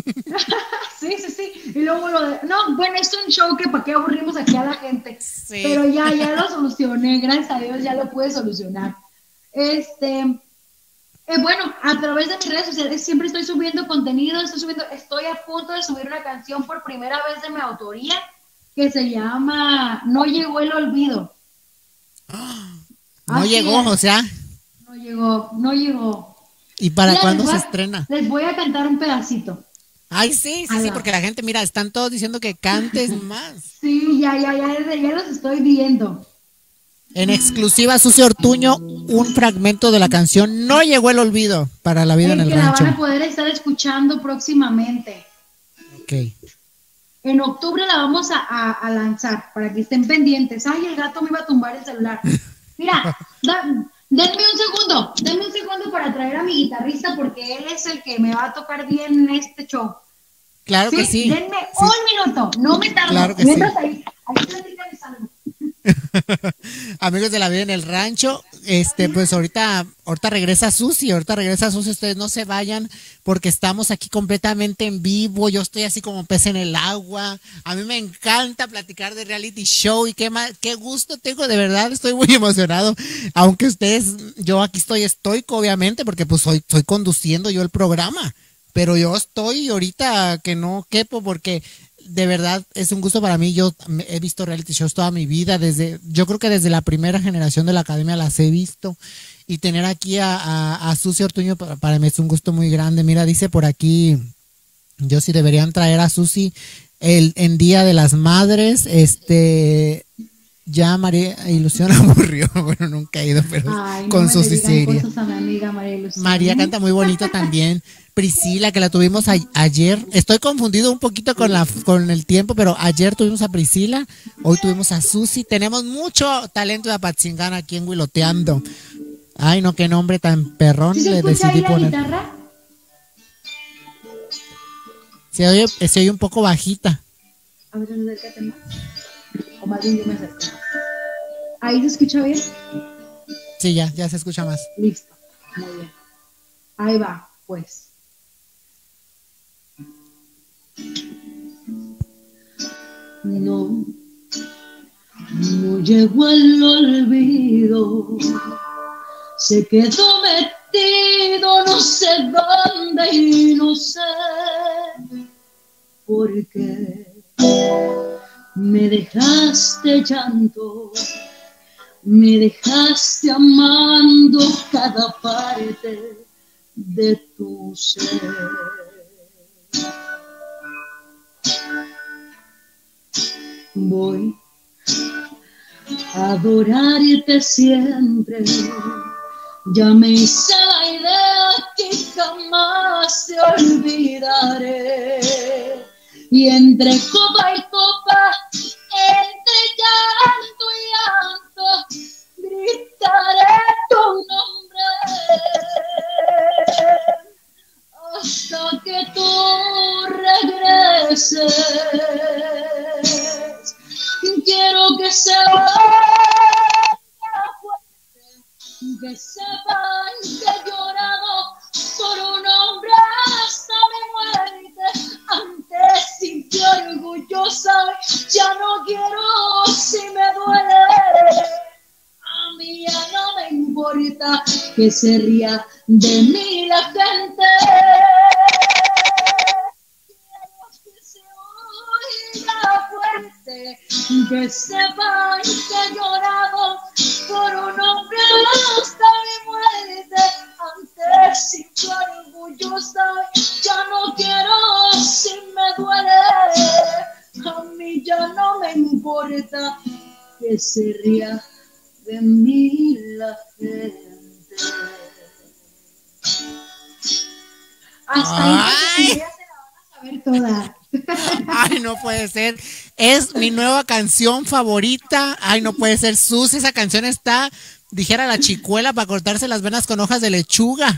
Sí, sí, sí. Y luego lo de, no, bueno, es un show que para qué aburrimos aquí a la gente. Sí. Pero ya, ya lo solucioné, gracias a Dios ya lo pude solucionar. Este, eh, bueno, a través de mis redes sociales siempre estoy subiendo contenido, estoy subiendo, estoy a punto de subir una canción por primera vez de mi autoría que se llama No llegó el olvido. No Así llegó, es. O sea. No llegó, no llegó. ¿Y para Mira, cuándo se a, estrena? Les voy a cantar un pedacito. Ay, sí, sí, sí, porque la gente, mira, están todos diciendo que cantes más. Sí, ya, ya, ya, ya los estoy viendo. En exclusiva, Susi Ortuño, un fragmento de la canción No llegó el olvido para La Vida en el que Rancho. La van a poder estar escuchando próximamente. Ok. En octubre la vamos a, a, a lanzar para que estén pendientes. Ay, el gato me iba a tumbar el celular. Mira, da, denme un segundo, denme un segundo para traer a mi guitarrista porque él es el que me va a tocar bien en este show. Claro ¿Sí? que sí. Denme sí. un minuto, no me tardo. Claro que Mientras sí. ahí, ahí platícales algo. Amigos de La Vida en el Rancho, este, pues ahorita, ahorita regresa Susi, ahorita regresa Susi, ustedes no se vayan porque estamos aquí completamente en vivo, yo estoy así como pez en el agua, a mí me encanta platicar de reality show y qué más, qué gusto tengo, de verdad, estoy muy emocionado, aunque ustedes, yo aquí estoy estoico obviamente porque pues soy, estoy conduciendo yo el programa, pero yo estoy ahorita que no quepo porque de verdad es un gusto para mí. Yo he visto reality shows toda mi vida, desde, yo creo que desde la primera generación de la academia las he visto, y tener aquí a, a, a Susi Ortuño para, para mí es un gusto muy grande. Mira, dice por aquí, yo sí deberían traer a Susi el, en Día de las Madres, este, ya María Ilusión aburrió, bueno, nunca he ido, pero Ay, con no Susi sí iría. Amiga María Ilusión. María canta muy bonito también. Priscila, que la tuvimos a, ayer. Estoy confundido un poquito con la con el tiempo, pero ayer tuvimos a Priscila, hoy tuvimos a Susi. Tenemos mucho talento de Apatzingán aquí en Huiloteando. Ay, no, qué nombre tan perrón. ¿Sí se le escucha decidí ahí la poner. Guitarra? Se oye, se oye un poco bajita. A ver, acércate más. O más bien yo me acerco. ¿Ahí se escucha bien? Sí, ya, ya se escucha más. Listo. Muy bien. Ahí va, pues. No, no llegó el olvido, se quedó metido no sé dónde y no sé por qué me dejaste llanto, Me dejaste amando cada parte de tu ser. Voy a adorarte siempre. Ya me hice la idea que jamás te olvidaré. Y entre copa y copa, entre llanto y llanto, gritaré tu nombre hasta que tú regreses. Quiero que se vaya fuerte, que sepan que he llorado por un hombre hasta mi muerte. Antes sintió orgullosa, ya no quiero si me duele. A mí ya no me importa que se ría de mí la gente. Quiero que se oiga fuerte, que sepan que he llorado por un hombre hasta mi muerte. Antes sintió orgullosa, ya no quiero si me duele. A mí ya no me importa que se ría de mí la gente. Hasta ahí ya se la van a saber toda. Ay, no puede ser. Es mi nueva canción favorita. Ay, no puede ser. Susi, esa canción está, dijera la chicuela, para cortarse las venas con hojas de lechuga.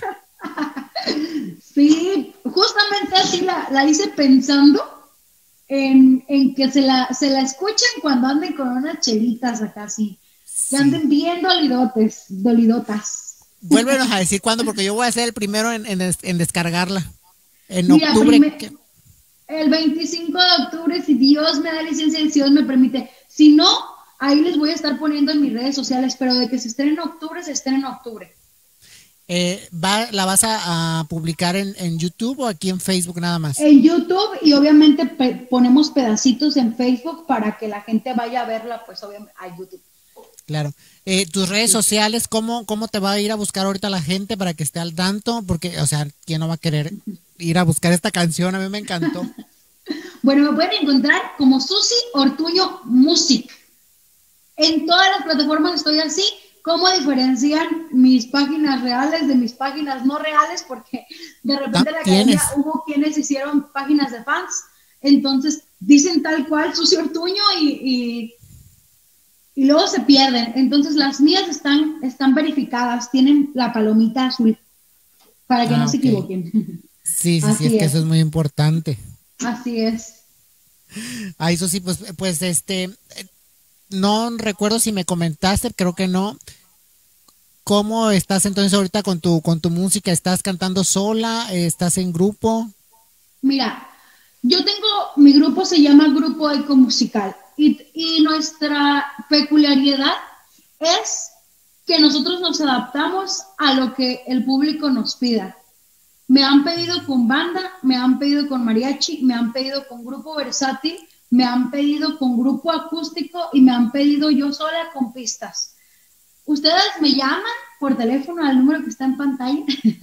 Sí, justamente así la, la hice pensando en, en que se la, se la escuchen cuando anden con unas chelitas acá así. Sí. Que anden bien dolidotes, dolidotas. Vuélvenos a decir cuándo, porque yo voy a ser el primero en, en, en descargarla. En Mira, octubre. prime- que- el veinticinco de octubre, si Dios me da licencia y si Dios me permite. Si no, ahí les voy a estar poniendo en mis redes sociales, pero de que se estén en octubre, se estén en octubre. eh, va, ¿La vas a, a publicar en, en YouTube o aquí en Facebook nada más? En YouTube y obviamente pe- ponemos pedacitos en Facebook para que la gente vaya a verla, pues obviamente a YouTube. Claro. Eh, tus redes sociales, ¿cómo, ¿cómo te va a ir a buscar ahorita la gente para que esté al tanto? Porque, o sea, ¿quién no va a querer ir a buscar esta canción? A mí me encantó. Bueno, me pueden encontrar como Susi Ortuño Music. En todas las plataformas estoy así. ¿Cómo diferencian mis páginas reales de mis páginas no reales? Porque de repente en la academia hubo quienes hicieron páginas de fans. Entonces dicen tal cual Susi Ortuño y, y, y luego se pierden. Entonces las mías están, están verificadas, tienen la palomita azul para que Ah, no se ok. equivoquen. Sí, sí, Así sí, es que es. eso es muy importante. Así es. Ah, eso sí, pues, pues este, eh, no recuerdo si me comentaste, creo que no. ¿Cómo estás entonces ahorita con tu, con tu música? ¿Estás cantando sola? ¿Estás en grupo? Mira, yo tengo, mi grupo se llama Grupo Eco Musical y, y nuestra peculiaridad es que nosotros nos adaptamos a lo que el público nos pida. Me han pedido con banda, me han pedido con mariachi, me han pedido con grupo versátil, me han pedido con grupo acústico y me han pedido yo sola con pistas. Ustedes me llaman por teléfono al número que está en pantalla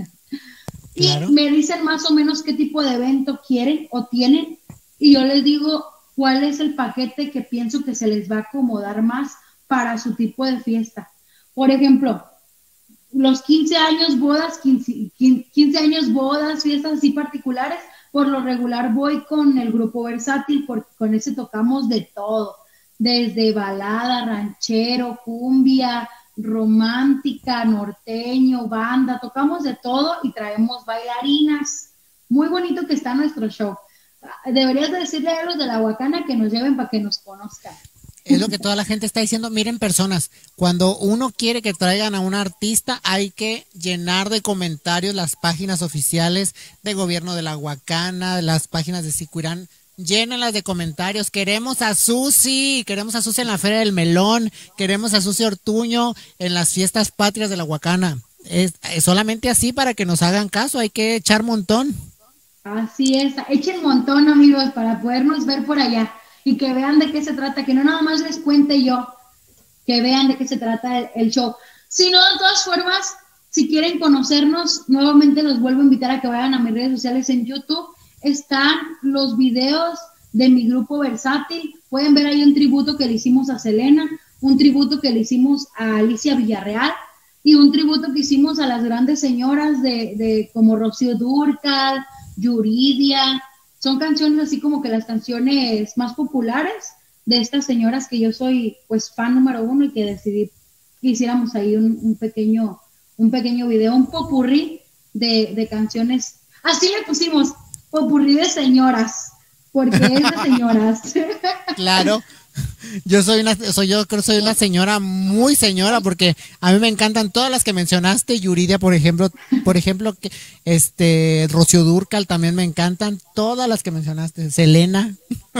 y Claro. me dicen más o menos qué tipo de evento quieren o tienen y yo les digo cuál es el paquete que pienso que se les va a acomodar más para su tipo de fiesta. Por ejemplo, los quince años, bodas, quince, quince años, bodas, fiestas así particulares, por lo regular voy con el grupo versátil porque con ese tocamos de todo, desde balada, ranchero, cumbia, romántica, norteño, banda, tocamos de todo y traemos bailarinas. Muy bonito que está nuestro show. Deberías decirle a los de la Huacana que nos lleven para que nos conozcan. Es lo que toda la gente está diciendo. Miren, personas, cuando uno quiere que traigan a un artista, hay que llenar de comentarios las páginas oficiales de Gobierno de la Huacana, las páginas de Sicurán. Llénenlas de comentarios. Queremos a Susi, queremos a Susi en la Feria del Melón, queremos a Susi Ortuño en las fiestas patrias de la Huacana. Es, es solamente así para que nos hagan caso, hay que echar montón. Así es, echen montón, amigos, para podernos ver por allá y que vean de qué se trata, que no nada más les cuente yo. que vean de qué se trata el, el show. Si no, de todas formas, si quieren conocernos, nuevamente los vuelvo a invitar a que vayan a mis redes sociales en YouTube. Están los videos de mi grupo Versátil. Pueden ver ahí un tributo que le hicimos a Selena, un tributo que le hicimos a Alicia Villarreal y un tributo que hicimos a las grandes señoras de, de como Rocío Dúrcal, Yuridia. Son canciones así como que las canciones más populares de estas señoras que yo soy pues fan número uno y que decidí que hiciéramos ahí un, un pequeño un pequeño video, un popurrí de, de canciones. Así le pusimos, popurrí de señoras, porque es de señoras. Claro. Yo soy una, soy yo creo que soy una señora muy señora, porque a mí me encantan todas las que mencionaste, Yuridia, por ejemplo, por ejemplo, que este Rocío Dúrcal también me encantan, todas las que mencionaste, Selena.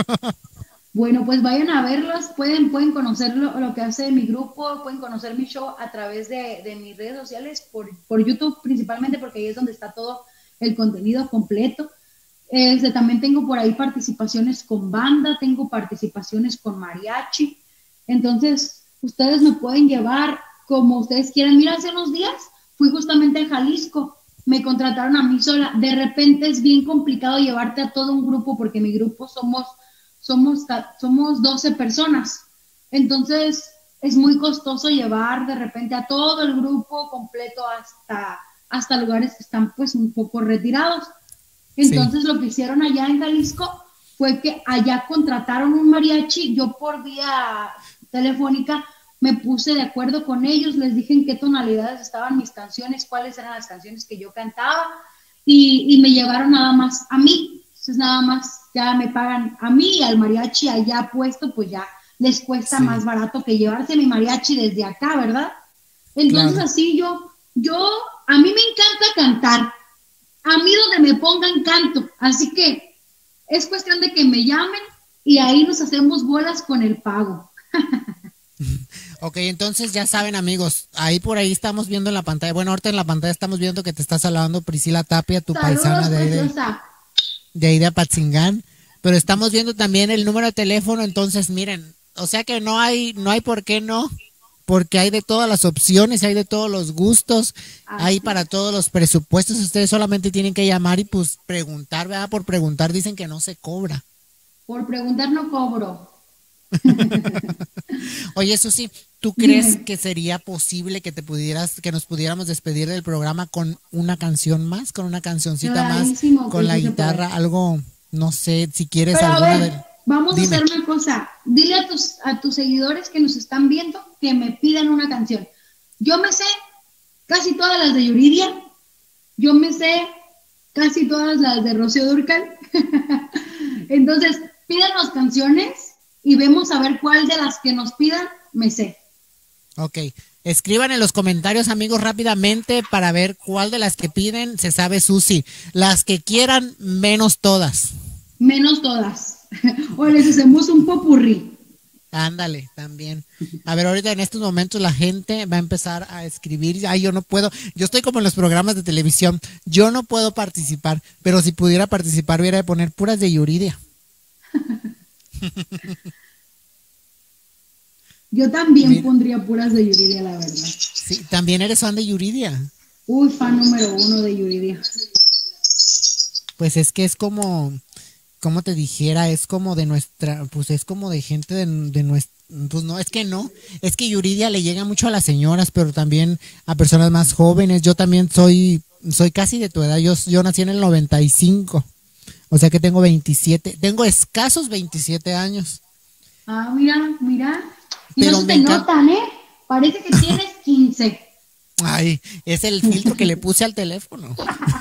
Bueno, pues vayan a verlos, pueden, pueden conocer lo, lo que hace mi grupo, pueden conocer mi show a través de, de mis redes sociales, por, por YouTube principalmente, porque ahí es donde está todo el contenido completo. Este, también tengo por ahí participaciones con banda, tengo participaciones con mariachi, entonces ustedes me pueden llevar como ustedes quieran. Mira, hace unos días fui justamente a Jalisco, me contrataron a mí sola. De repente es bien complicado llevarte a todo un grupo, porque mi grupo somos Somos, somos doce personas, entonces es muy costoso llevar de repente a todo el grupo completo hasta, hasta lugares que están pues un poco retirados. Entonces sí. Lo que hicieron allá en Jalisco fue que allá contrataron un mariachi. Yo por vía telefónica me puse de acuerdo con ellos, les dije en qué tonalidades estaban mis canciones, cuáles eran las canciones que yo cantaba, y, y me llevaron nada más a mí. Entonces nada más ya me pagan a mí y al mariachi allá puesto, pues ya les cuesta sí. más barato que llevarse mi mariachi desde acá, ¿verdad? Entonces claro. así yo, yo, a mí me encanta cantar, a mí donde me pongan canto, así que es cuestión de que me llamen y ahí nos hacemos bolas con el pago. Ok, entonces ya saben, amigos, ahí por ahí estamos viendo en la pantalla, bueno, ahorita en la pantalla estamos viendo que te está saludando Priscila Tapia, tu Saludos, paisana de ahí de, de ahí de Apatzingán, pero estamos viendo también el número de teléfono. Entonces miren, o sea que no hay, no hay por qué no, porque hay de todas las opciones, hay de todos los gustos, ah, hay para todos los presupuestos. Ustedes solamente tienen que llamar y pues preguntar, ¿verdad? Por preguntar dicen que no se cobra. Por preguntar no cobro. Oye, Susi, ¿tú crees Dime. que sería posible que te pudieras, que nos pudiéramos despedir del programa con una canción más, con una cancioncita Clarísimo, más, con la guitarra, algo, no sé, si quieres Pero alguna a ver, de... Vamos Dime. a hacer una cosa, dile a tus, a tus seguidores que nos están viendo que me pidan una canción. Yo me sé casi todas las de Yuridia, yo me sé casi todas las de Rocío Dúrcal. Entonces, pídanos canciones y vemos a ver cuál de las que nos pidan me sé. Ok, escriban en los comentarios, amigos, rápidamente para ver cuál de las que piden se sabe Susi. Las que quieran, menos todas. Menos todas. O les hacemos un popurrí. Ándale, también. A ver, ahorita en estos momentos la gente va a empezar a escribir. Ay, yo no puedo, yo estoy como en los programas de televisión, yo no puedo participar, pero si pudiera participar hubiera de poner puras de Yuridia. Yo también Mira. pondría puras de Yuridia, la verdad. Sí, también eres fan de Yuridia. Uy, fan número uno de Yuridia. Pues es que es como, como te dijera, es como de nuestra, pues es como de gente de, de nuestra, pues no, es que no, es que Yuridia le llega mucho a las señoras, pero también a personas más jóvenes. Yo también soy, soy casi de tu edad, yo, yo nací en el noventa y cinco, o sea que tengo veintisiete, tengo escasos veintisiete años. Ah, mira, mira, y pero no se te notan, ¿eh? Parece que tienes quince. Ay, es el filtro que le puse al teléfono.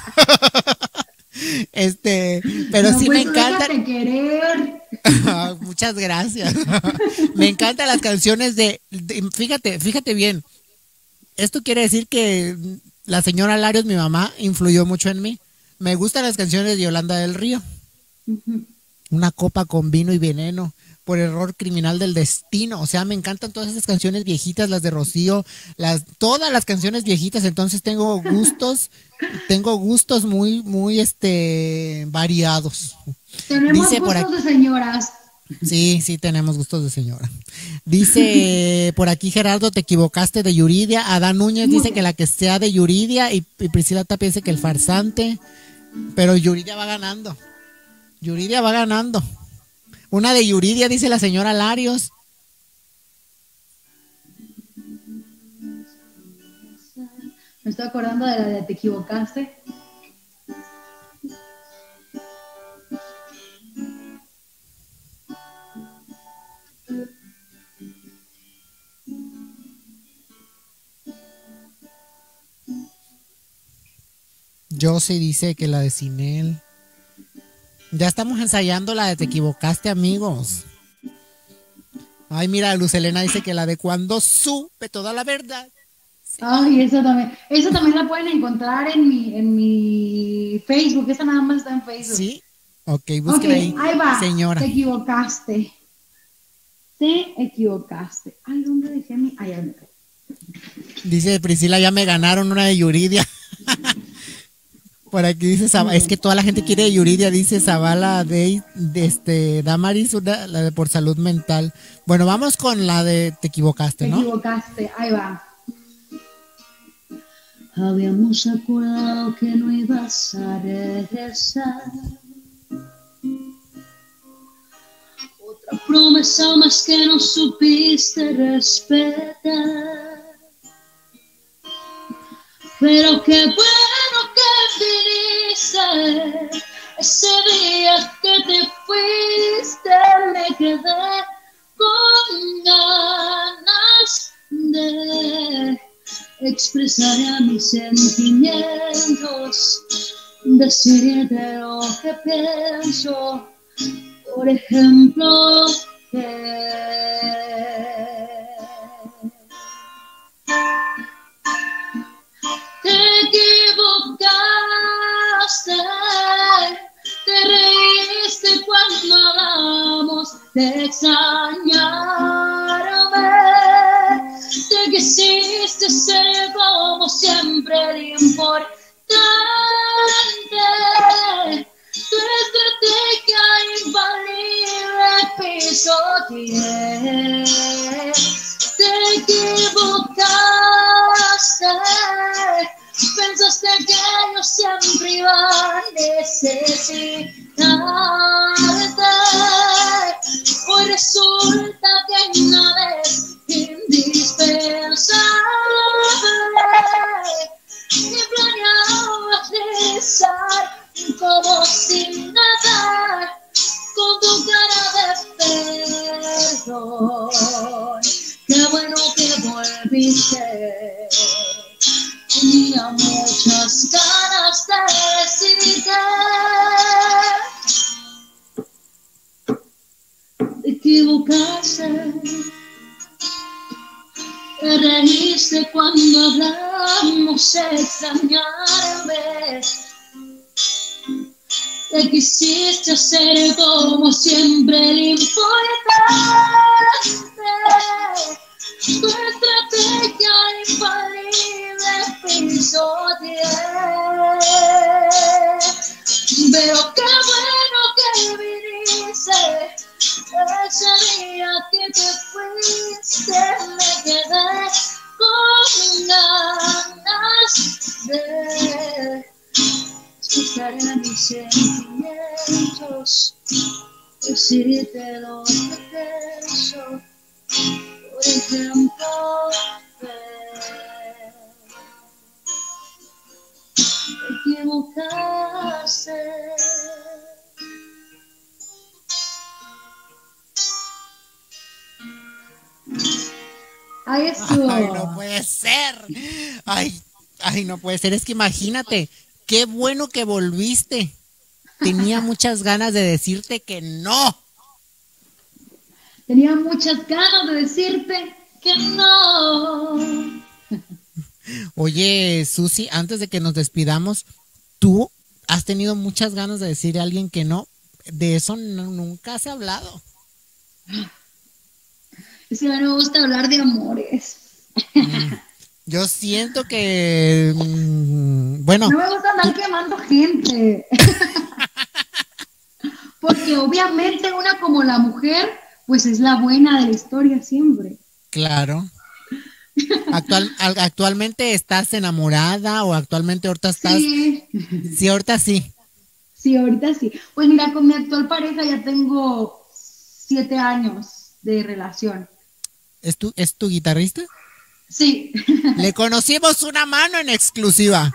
Este, pero no, sí pues me encanta. Querer. Muchas gracias. Me encantan las canciones de, de, fíjate, fíjate bien. Esto quiere decir que la señora Larios, mi mamá, influyó mucho en mí. Me gustan las canciones de Yolanda del Río. Uh-huh. Una copa con vino y veneno, por error criminal del destino. O sea, me encantan todas esas canciones viejitas, las de Rocío, las, todas las canciones viejitas. Entonces tengo gustos, tengo gustos muy, muy este variados. Tenemos Dice gustos por aquí, de señoras. Sí, sí, tenemos gustos de señora. Dice por aquí Gerardo, te equivocaste de Yuridia. Adán Núñez dice que la que sea de Yuridia y, y Priscila Tapia dice que el farsante. Pero Yuridia va ganando. Yuridia va ganando. Una de Yuridia, dice la señora Larios. Me estoy acordando de la de te equivocaste. Josie dice que la de Sinel. Ya estamos ensayando la de te equivocaste, amigos. Ay, mira, Luz Elena dice que la de cuando supe toda la verdad. Sí. Ay, eso también. Eso también la pueden encontrar en mi, en mi Facebook. Esa nada más está en Facebook. Sí. Ok, busquen Ok, ahí, ahí va. señora. Te equivocaste. Te equivocaste. Ay, ¿dónde dejé mi...? Ay, ¿dónde? Dice Priscila, ya me ganaron una de Yuridia. Por aquí dice Zavala, es que toda la gente quiere de Yuridia, dice Zavala de, de este Damaris, una, la de por salud mental. Bueno, vamos con la de te equivocaste, ¿no? Te equivocaste, ahí va. Habíamos acordado que no ibas a regresar. Otra promesa más que no supiste respetar. Pero qué bueno que viniste. Ese día que te fuiste me quedé con ganas de expresar a mis sentimientos, decirte lo que pienso, por ejemplo, que te equivocaste, te reíste cuando hablamos de extrañarme, te quisiste ser como siempre de importante, tu estrategia infalible pisoteé, te equivocaste. Pensaste que yo siempre iba a necesitarte. Hoy resulta que nada es indispensable. Y planeabas rezar como sin nadar con tu cara de perdón. Qué bueno que volviste. Tenía muchas ganas de decirte. Te equivocaste. Te reíste cuando hablamos de extrañarme. Te quisiste hacer como siempre le importante. Tu estrategia infalible pisoteé. Pero qué bueno que viniste. Ese día que te fuiste me quedé con ganas de expresar mis sentimientos, decirte lo que pienso. Por ejemplo, te equivocaste. Ahí estuvo. Ay, no puede ser. Ay, ay, no puede ser. Es que imagínate, qué bueno que volviste. Tenía muchas ganas de decirte que no. Tenía muchas ganas de decirte que no. Oye, Susi, antes de que nos despidamos, tú has tenido muchas ganas de decirle a alguien que no. De eso no, nunca se ha hablado. Es que a mí me gusta hablar de amores. Mm, yo siento que, mm, bueno. No me gusta andar quemando gente. Porque porque obviamente una como la mujer, pues es la buena de la historia siempre. Claro. Actual, ¿Actualmente estás enamorada o actualmente ahorita estás? Sí. Sí, ahorita sí. Sí, ahorita sí. Pues mira, con mi actual pareja ya tengo siete años de relación. ¿Es tu, es tu guitarrista? Sí. Le conocimos una mano en exclusiva.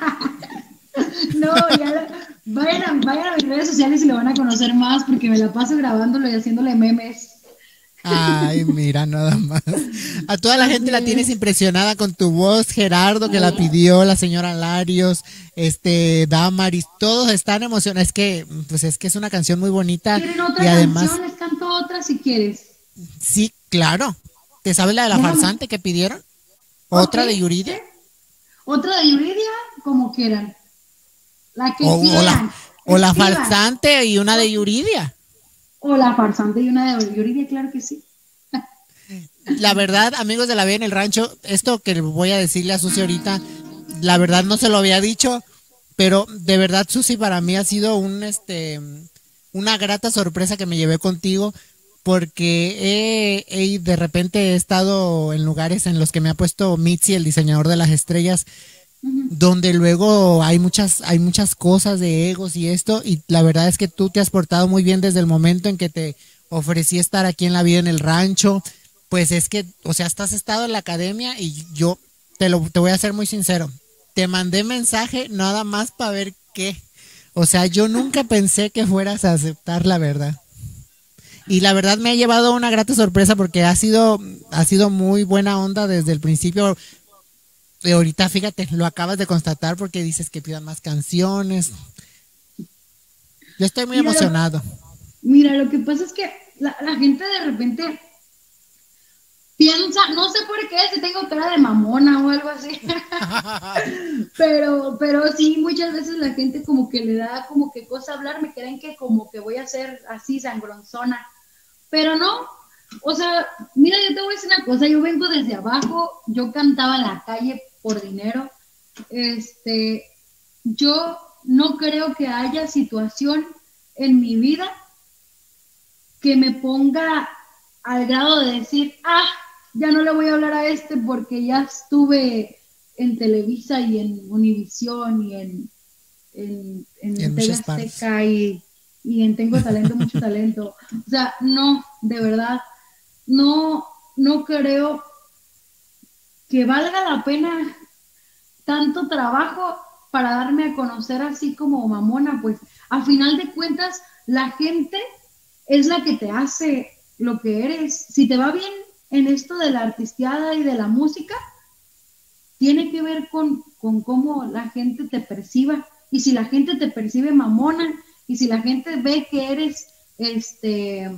No, ya vayan a, vayan a mis redes sociales y lo van a conocer más porque me la paso grabándolo y haciéndole memes. Ay, mira, nada más. A toda la gente la tienes impresionada con tu voz, Gerardo, que la pidió, la señora Larios, este, Damaris, todos están emocionados. Es que, pues es que es una canción muy bonita. ¿Quieren otra y además, canción? Les canto otra si quieres. Sí, claro. ¿Te sabes la de la Déjame. farsante que pidieron? ¿Otra Okay. de Yuridia? ¿Sí? Otra de Yuridia, como quieran. La que O, quieran. o la, o la Escriban. farsante y una de Yuridia. O la farsante y una de Yuridia, claro que sí. La verdad, amigos de La Vida en el Rancho, esto que voy a decirle a Susi ahorita, la verdad no se lo había dicho, pero de verdad, Susi, para mí ha sido un este una grata sorpresa que me llevé contigo, porque he, he- de repente he estado en lugares en los que me ha puesto Mitzi, el diseñador de las estrellas, Ujú. donde luego hay muchas, hay muchas cosas de egos y esto, y la verdad es que tú te has portado muy bien desde el momento en que te ofrecí estar aquí en La Vida en el Rancho. Pues es que, o sea, estás estado en la academia y yo te lo te voy a ser muy sincero. Te mandé mensaje nada más para ver qué. O sea, yo nunca pensé que fueras a aceptar la verdad. Y la verdad me ha llevado una grata sorpresa porque ha sido, ha sido muy buena onda desde el principio. Y ahorita, fíjate, lo acabas de constatar porque dices que pidan más canciones. Yo estoy muy Mira, lo- emocionado. Mira, lo que pasa es que la, la gente de repente piensa, no sé por qué, si tengo cara de mamona o algo así, pero, pero sí, muchas veces la gente como que le da como que cosa hablar, me creen que como que voy a ser así sangronzona, pero no, o sea, mira, yo te voy a decir una cosa, yo vengo desde abajo, yo cantaba en la calle por dinero, este, yo no creo que haya situación en mi vida que me ponga al grado de decir, ah, ya no le voy a hablar a este porque ya estuve en Televisa y en Univisión y en, en, en, Y en T V muchas partes. Azteca y, y en Tengo Talento, Mucho Talento. O sea, no, de verdad, no, no creo que valga la pena tanto trabajo para darme a conocer así como mamona, pues a final de cuentas la gente es la que te hace lo que eres. Si te va bien en esto de la artisteada y de la música, tiene que ver con, con cómo la gente te perciba. Y si la gente te percibe mamona, y si la gente ve que eres, este,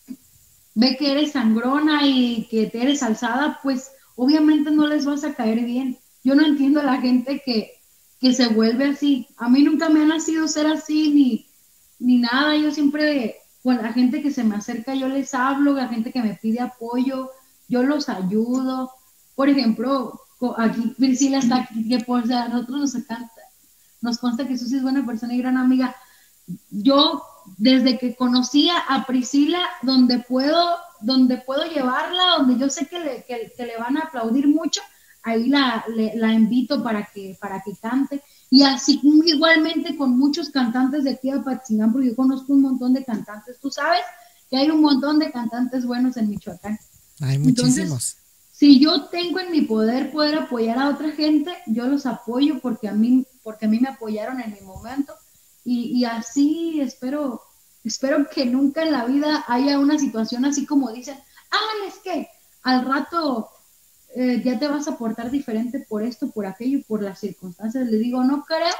ve que eres sangrona y que te eres alzada, pues obviamente no les vas a caer bien. Yo no entiendo a la gente que, que se vuelve así. A mí nunca me ha nacido ser así, ni, ni nada. Yo siempre, con la gente que se me acerca, yo les hablo, la gente que me pide apoyo, yo los ayudo. Por ejemplo, co- aquí Priscila está aquí, que por ser a nosotros nos encanta, nos consta que Susi es buena persona y gran amiga. Yo, desde que conocí a Priscila, donde puedo, donde puedo llevarla, donde yo sé que le, que, que le van a aplaudir mucho, ahí la, le, la invito para que, para que cante. Y así igualmente con muchos cantantes de aquí de Apatzingán, porque yo conozco un montón de cantantes. Tú sabes que hay un montón de cantantes buenos en Michoacán. Hay Entonces, muchísimos. si yo tengo en mi poder poder apoyar a otra gente, yo los apoyo porque a mí, porque a mí me apoyaron en mi momento. Y, y así espero, espero que nunca en la vida haya una situación así como dicen, ah, es que al rato eh, ya te vas a portar diferente por esto, por aquello, por las circunstancias. Le digo, no creo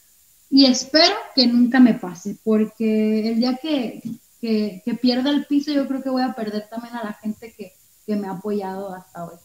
y espero que nunca me pase, porque el día que, que, que pierda el piso, yo creo que voy a perder también a la gente que, que me ha apoyado hasta hoy.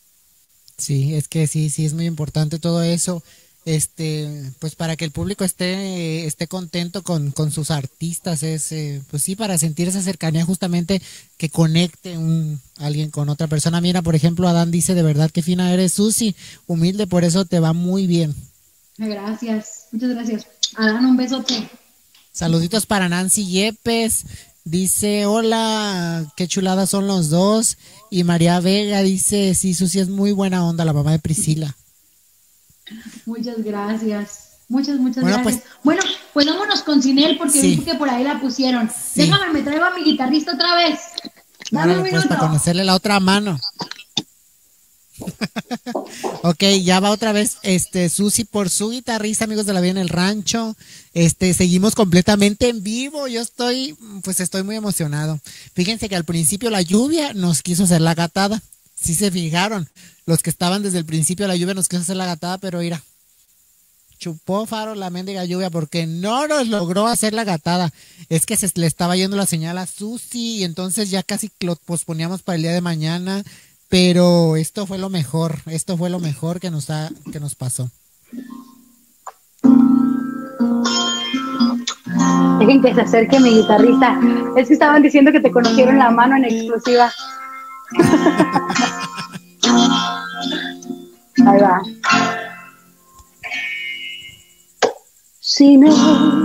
Sí, es que sí, sí es muy importante todo eso, este, pues para que el público esté, esté contento con, con sus artistas, es, eh, pues sí, para sentir esa cercanía justamente que conecte un alguien con otra persona. Mira, por ejemplo, Adán dice, de verdad que fina eres, Susi, humilde, por eso te va muy bien. Gracias, muchas gracias. Adán, un besote. Saluditos para Nancy Yepes. Dice, hola, qué chuladas son los dos. Y María Vega dice, sí, Susi es muy buena onda, la mamá de Priscila. Muchas gracias. Muchas, muchas bueno, gracias. Pues, bueno, pues vámonos con Cinel porque sí. vi que por ahí la pusieron. Sí. Déjame, me traigo a mi guitarrista otra vez. Dame Órale, un pues, para conocerle la otra mano. Ok, ya va otra vez este Susi por su guitarrista, amigos de la vida en el rancho. Este, seguimos completamente en vivo. Yo estoy, pues estoy muy emocionado. Fíjense que al principio la lluvia nos quiso hacer la gatada. Sí se fijaron. Los que estaban desde el principio la lluvia nos quiso hacer la gatada, pero mira, chupó faro la mendiga lluvia porque no nos logró hacer la gatada. Es que se le estaba yendo la señal a Susi y entonces ya casi lo posponíamos para el día de mañana. Pero esto fue lo mejor, esto fue lo mejor que nos ha, que nos pasó. Dejen que se acerque mi guitarrista. Es que estaban diciendo que te conocieron la mano en exclusiva. Ahí va. Sin él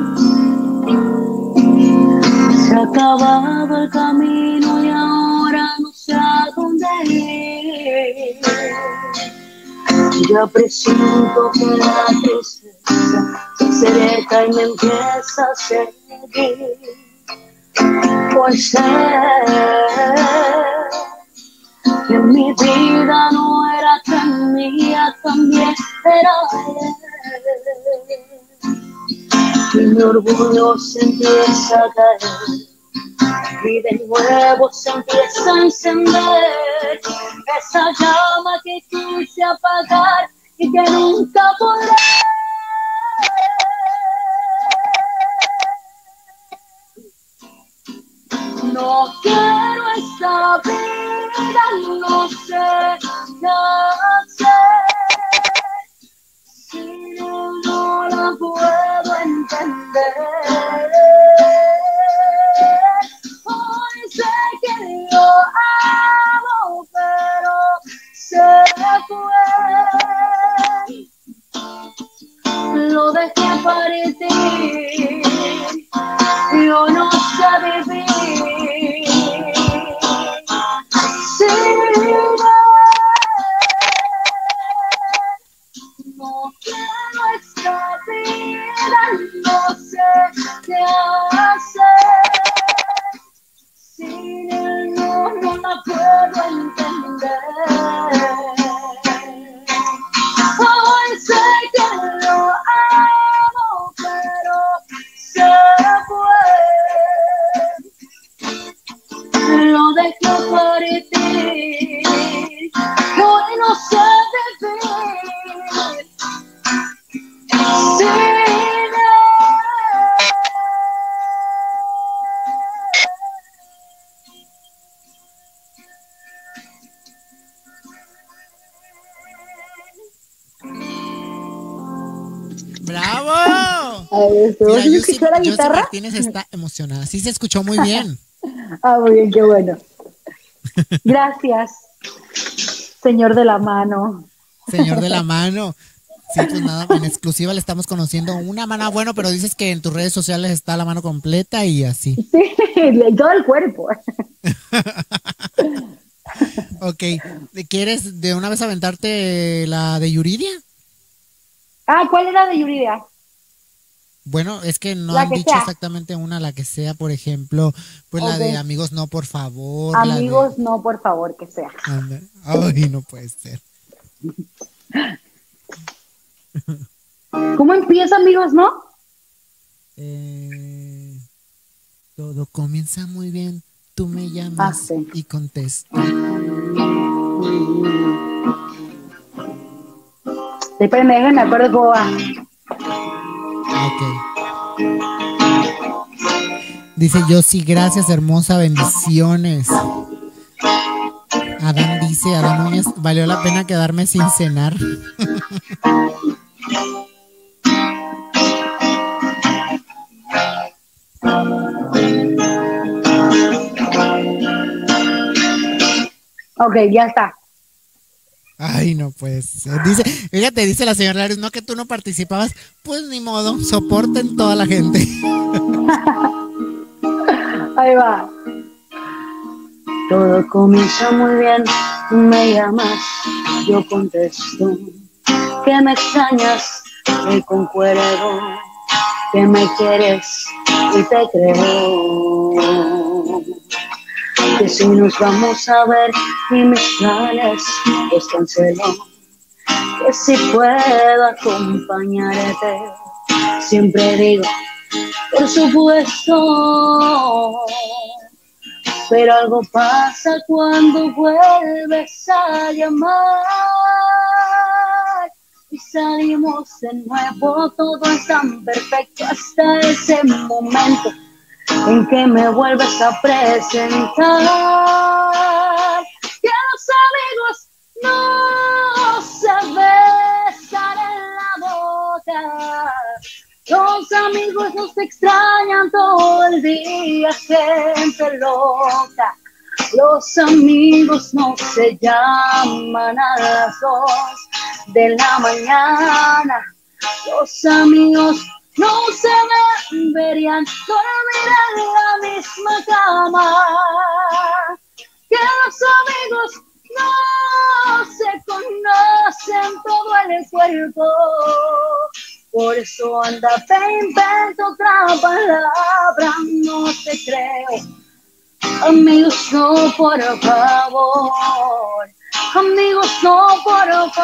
se acababa el camino y ahora no sé a dónde ir. Ya presiento que la tristeza se acerca y me empieza a seguir. Pues sé que mi vida no era tan mía, también era él. Y mi orgullo se empieza a caer y de nuevo se empieza a encender esa llama que quise apagar y que nunca podré. No quiero esta vida, no sé qué hacer. Si no, no la puedo entender. Hoy sé que lo amo, pero se fue. Lo dejé partir, yo no sé vivir sin él. No quiero esta vida, no sé qué hacer. Sin él no, no la puedo entender. Hoy sé que lo amo, pero se fue. Lo dejé partir, hoy no sé vivir sin él. ¡Bravo! A ver, ¿se Mira, escuchó Yussi- la Yussi guitarra? Martínez está emocionada. Sí se escuchó muy bien. Ah, muy bien, qué bueno. Gracias, señor de la mano. Señor de la mano. Sí, pues nada, en exclusiva le estamos conociendo una mano. Bueno, pero dices que en tus redes sociales está la mano completa y así. Sí, y todo el cuerpo. Ok, ¿quieres de una vez aventarte la de Yuridia? Ah, ¿cuál era de Yuridia? Bueno, es que no La han que dicho sea. exactamente una, la que sea, por ejemplo, pues la Ok. de amigos no, por favor. Amigos, La no, por favor, que sea. de... Anda. Ay, no puede ser. ¿Cómo empieza, amigos, no? Eh, todo comienza muy bien. Tú me Ah, llamas sí. y contesto. Espérenme, déjenme, me acuerdo cómo va. Ok. Dice yo sí, gracias, hermosa, bendiciones. Adán dice, Adán Núñez, valió la pena quedarme sin cenar. Ok, ya está. Ay, no pues. Dice, fíjate, dice la señora Larios, no que tú no participabas. Pues ni modo, soporten toda la gente. Ahí va. Todo comienza muy bien, me llamas, yo contesto, que me extrañas y concuerdo, que me quieres y te creo, que si nos vamos a ver y mis planes los cancelo, que si puedo acompañarte, siempre digo, por supuesto. Pero algo pasa cuando vuelves a llamar y salimos de nuevo, todo es tan perfecto hasta ese momento en que me vuelves a presentar. Que los amigos no se besan en la boca, los amigos nos extrañan todo el día, gente loca. Los amigos no se llaman a las dos de la mañana. Los amigos no se deberían dormir en la misma cama. Que los amigos no se conocen todo el cuerpo. Por eso anda, te invento otra palabra, no te creo. Amigos, no, por favor. Amigos, no, por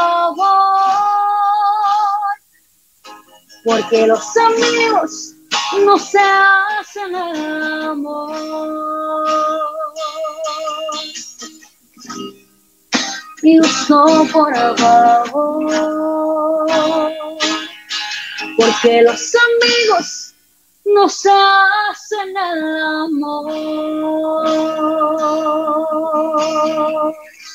favor. Porque los amigos no se hacen el amor. Amigos, no, por favor. Porque los amigos no se hacen el amor.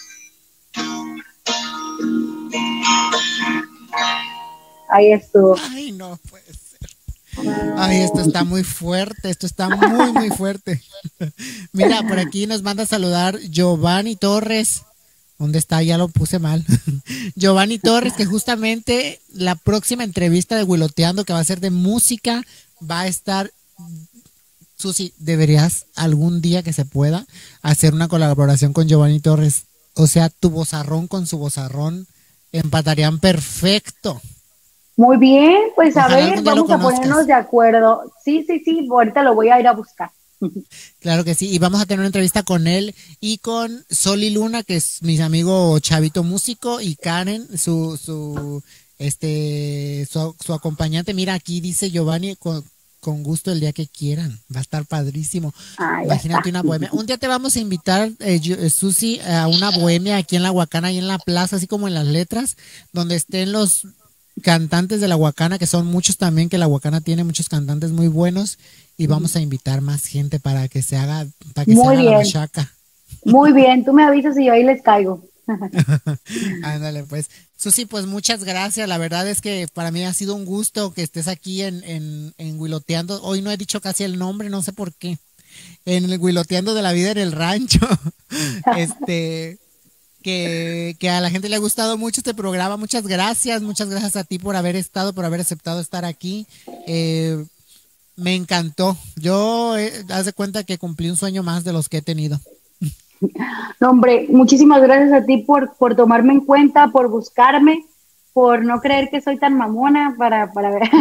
Ahí estuvo. Ay, no puede ser. Ay, esto está muy fuerte, esto está muy, muy fuerte. Mira, por aquí nos manda a saludar Giovanni Torres. ¿Dónde está? Ya lo puse mal. Giovanni Torres, que justamente la próxima entrevista de Huiloteando, que va a ser de música, va a estar... Susi, deberías algún día que se pueda hacer una colaboración con Giovanni Torres. O sea, tu vozarrón con su vozarrón empatarían perfecto. Muy bien, pues a Ojalá ver, algún día vamos lo a ponernos conozcas. de acuerdo. Sí, sí, sí, ahorita lo voy a ir a buscar. Claro que sí, y vamos a tener una entrevista con él y con Sol y Luna, que es mis amigos Chavito Músico, y Karen, su su este su, su acompañante. Mira, aquí dice Giovanni, con, con gusto el día que quieran, va a estar padrísimo. Ah, Imagínate una bohemia. Un día te vamos a invitar, eh, yo- eh, Susi, a una bohemia aquí en la Huacana y en la plaza, así como en las letras, donde estén los cantantes de la Huacana, que son muchos también, que la Huacana tiene muchos cantantes muy buenos, y vamos a invitar más gente para que se haga, para que se Muy haga la bien. machaca. Muy bien, tú me avisas y yo ahí les caigo. Ándale, pues. Susi, pues muchas gracias. La verdad es que para mí ha sido un gusto que estés aquí en, en, en Huiloteando. Hoy no he dicho casi el nombre, no sé por qué. En el Huiloteando de la vida en el rancho. Este, que, que a la gente le ha gustado mucho este programa. Muchas gracias, muchas gracias a ti por haber estado, por haber aceptado estar aquí. Eh, me encantó. Yo, eh, haz de cuenta que cumplí un sueño más de los que he tenido. No, hombre, muchísimas gracias a ti por, por tomarme en cuenta, por buscarme, por no creer que soy tan mamona para, para ver.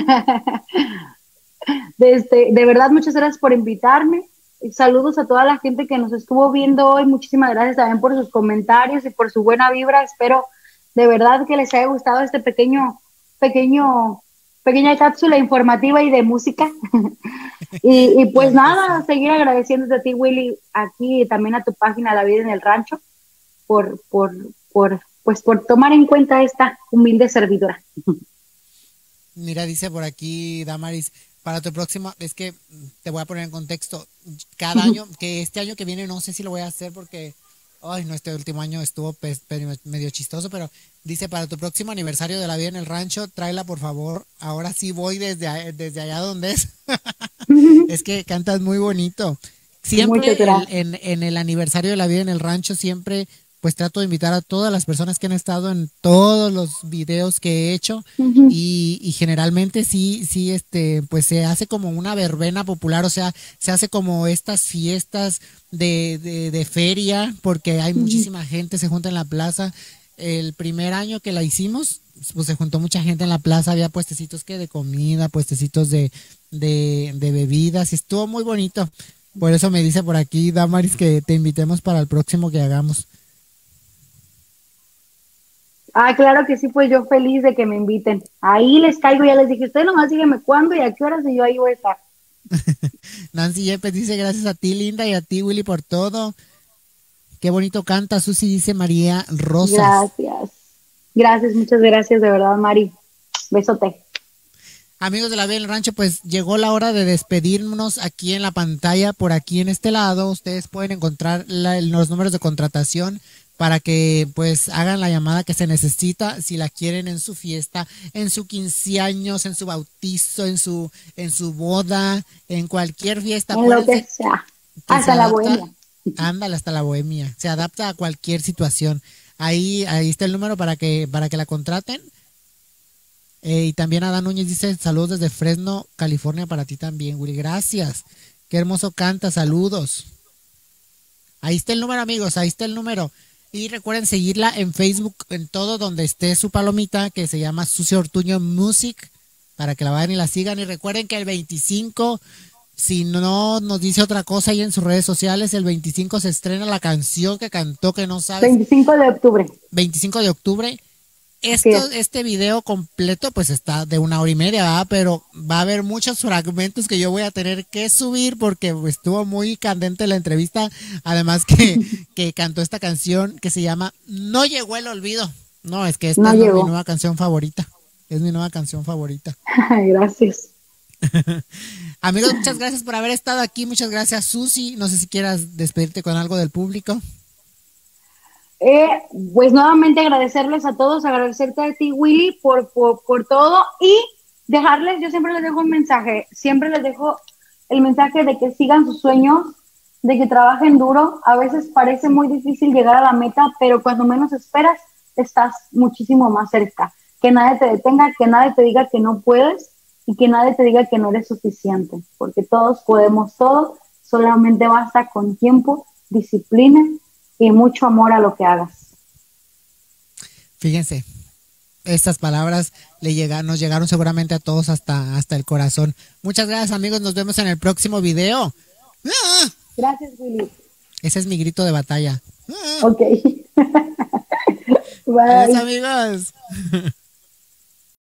De, este, de verdad, muchas gracias por invitarme. Saludos a toda la gente que nos estuvo viendo hoy. Muchísimas gracias también por sus comentarios y por su buena vibra. Espero de verdad que les haya gustado este pequeño, pequeño, pequeña cápsula informativa y de música. y, y pues Claro que nada, sí. seguir agradeciéndote a ti, Willy, aquí y también a tu página La Vida en el Rancho, por, por, por, pues por tomar en cuenta esta humilde servidora. Mira, dice por aquí Damaris, para tu próximo, es que mm, te voy a poner en contexto, cada año, que este año que viene no sé si lo voy a hacer porque, ay, no, este último año estuvo pe- pe- medio chistoso, pero dice, para tu próximo aniversario de La Vida en el Rancho, tráela por favor, ahora sí voy desde, a- desde allá donde es. Es que cantas muy bonito. Siempre Muchas el- gracias. en, en el aniversario de La Vida en el Rancho, siempre pues trato de invitar a todas las personas que han estado en todos los videos que he hecho. Ujú. y, y generalmente sí, sí, este, pues se hace como una verbena popular, o sea, se hace como estas fiestas de, de, de feria, porque hay Ujú. muchísima gente, se junta en la plaza. El primer año que la hicimos, pues se juntó mucha gente en la plaza, había puestecitos que de comida, puestecitos de, de, de bebidas, y estuvo muy bonito. Por eso me dice por aquí Damaris que te invitemos para el próximo que hagamos. Ah, claro que sí, pues yo feliz de que me inviten. Ahí les caigo, ya les dije, usted nomás dígame cuándo y a qué horas y yo ahí voy a estar. Nancy Yepes dice gracias a ti, Linda, y a ti, Willy, por todo. Qué bonito canta. Susi dice María Rosas. Gracias. Gracias, muchas gracias, de verdad, Mari. Besote. Amigos de la Vida del Rancho, pues llegó la hora de despedirnos aquí en la pantalla. Por aquí en este lado ustedes pueden encontrar la- los números de contratación para que pues hagan la llamada que se necesita si la quieren en su fiesta, en su quince años, en su bautizo, en su en su boda, en cualquier fiesta. En lo que Acuérdense sea. que se Hasta la adapta, bohemia. ándale, hasta la bohemia, se adapta a cualquier situación. Ahí, ahí está el número para que, para que la contraten. Eh, y también Adán Núñez dice saludos desde Fresno, California para ti también, Willy. Gracias. Qué hermoso canta, saludos. Ahí está el número, amigos, ahí está el número. Y recuerden seguirla en Facebook, en todo donde esté su palomita, que se llama Susi Ortuño Music, para que la vayan y la sigan. Y recuerden que el veinticinco, si no nos dice otra cosa ahí en sus redes sociales, el veinticinco se estrena la canción que cantó, que no sabes, veinticinco de octubre. veinticinco de octubre. Así Esto, es. este video completo pues está de una hora y media, ¿verdad? Pero va a haber muchos fragmentos que yo voy a tener que subir porque pues, estuvo muy candente la entrevista. Además que, que cantó esta canción que se llama No llegó el olvido. No, es que esta No es la- mi llegó. nueva canción favorita. Es mi nueva canción favorita. Gracias. Amigos, muchas gracias por haber estado aquí. Muchas gracias, Susi. No sé si quieras despedirte con algo del público. Eh, pues nuevamente agradecerles a todos, agradecerte a ti, Willy, por, por, por todo y dejarles, yo siempre les dejo un mensaje, siempre les dejo el mensaje de que sigan sus sueños, de que trabajen duro. A veces parece muy difícil llegar a la meta, pero cuando menos esperas, estás muchísimo más cerca. Que nadie te detenga, que nadie te diga que no puedes y que nadie te diga que no eres suficiente, porque todos podemos todo, solamente basta con tiempo, disciplina y mucho amor a lo que hagas. Fíjense, estas palabras le llegan, nos llegaron seguramente a todos hasta, hasta el corazón. Muchas gracias, amigos. Nos vemos en el próximo video. ¡Ah! Gracias, Willy. Ese es mi grito de batalla. ¡Ah! Ok. Adiós, Bye. amigos.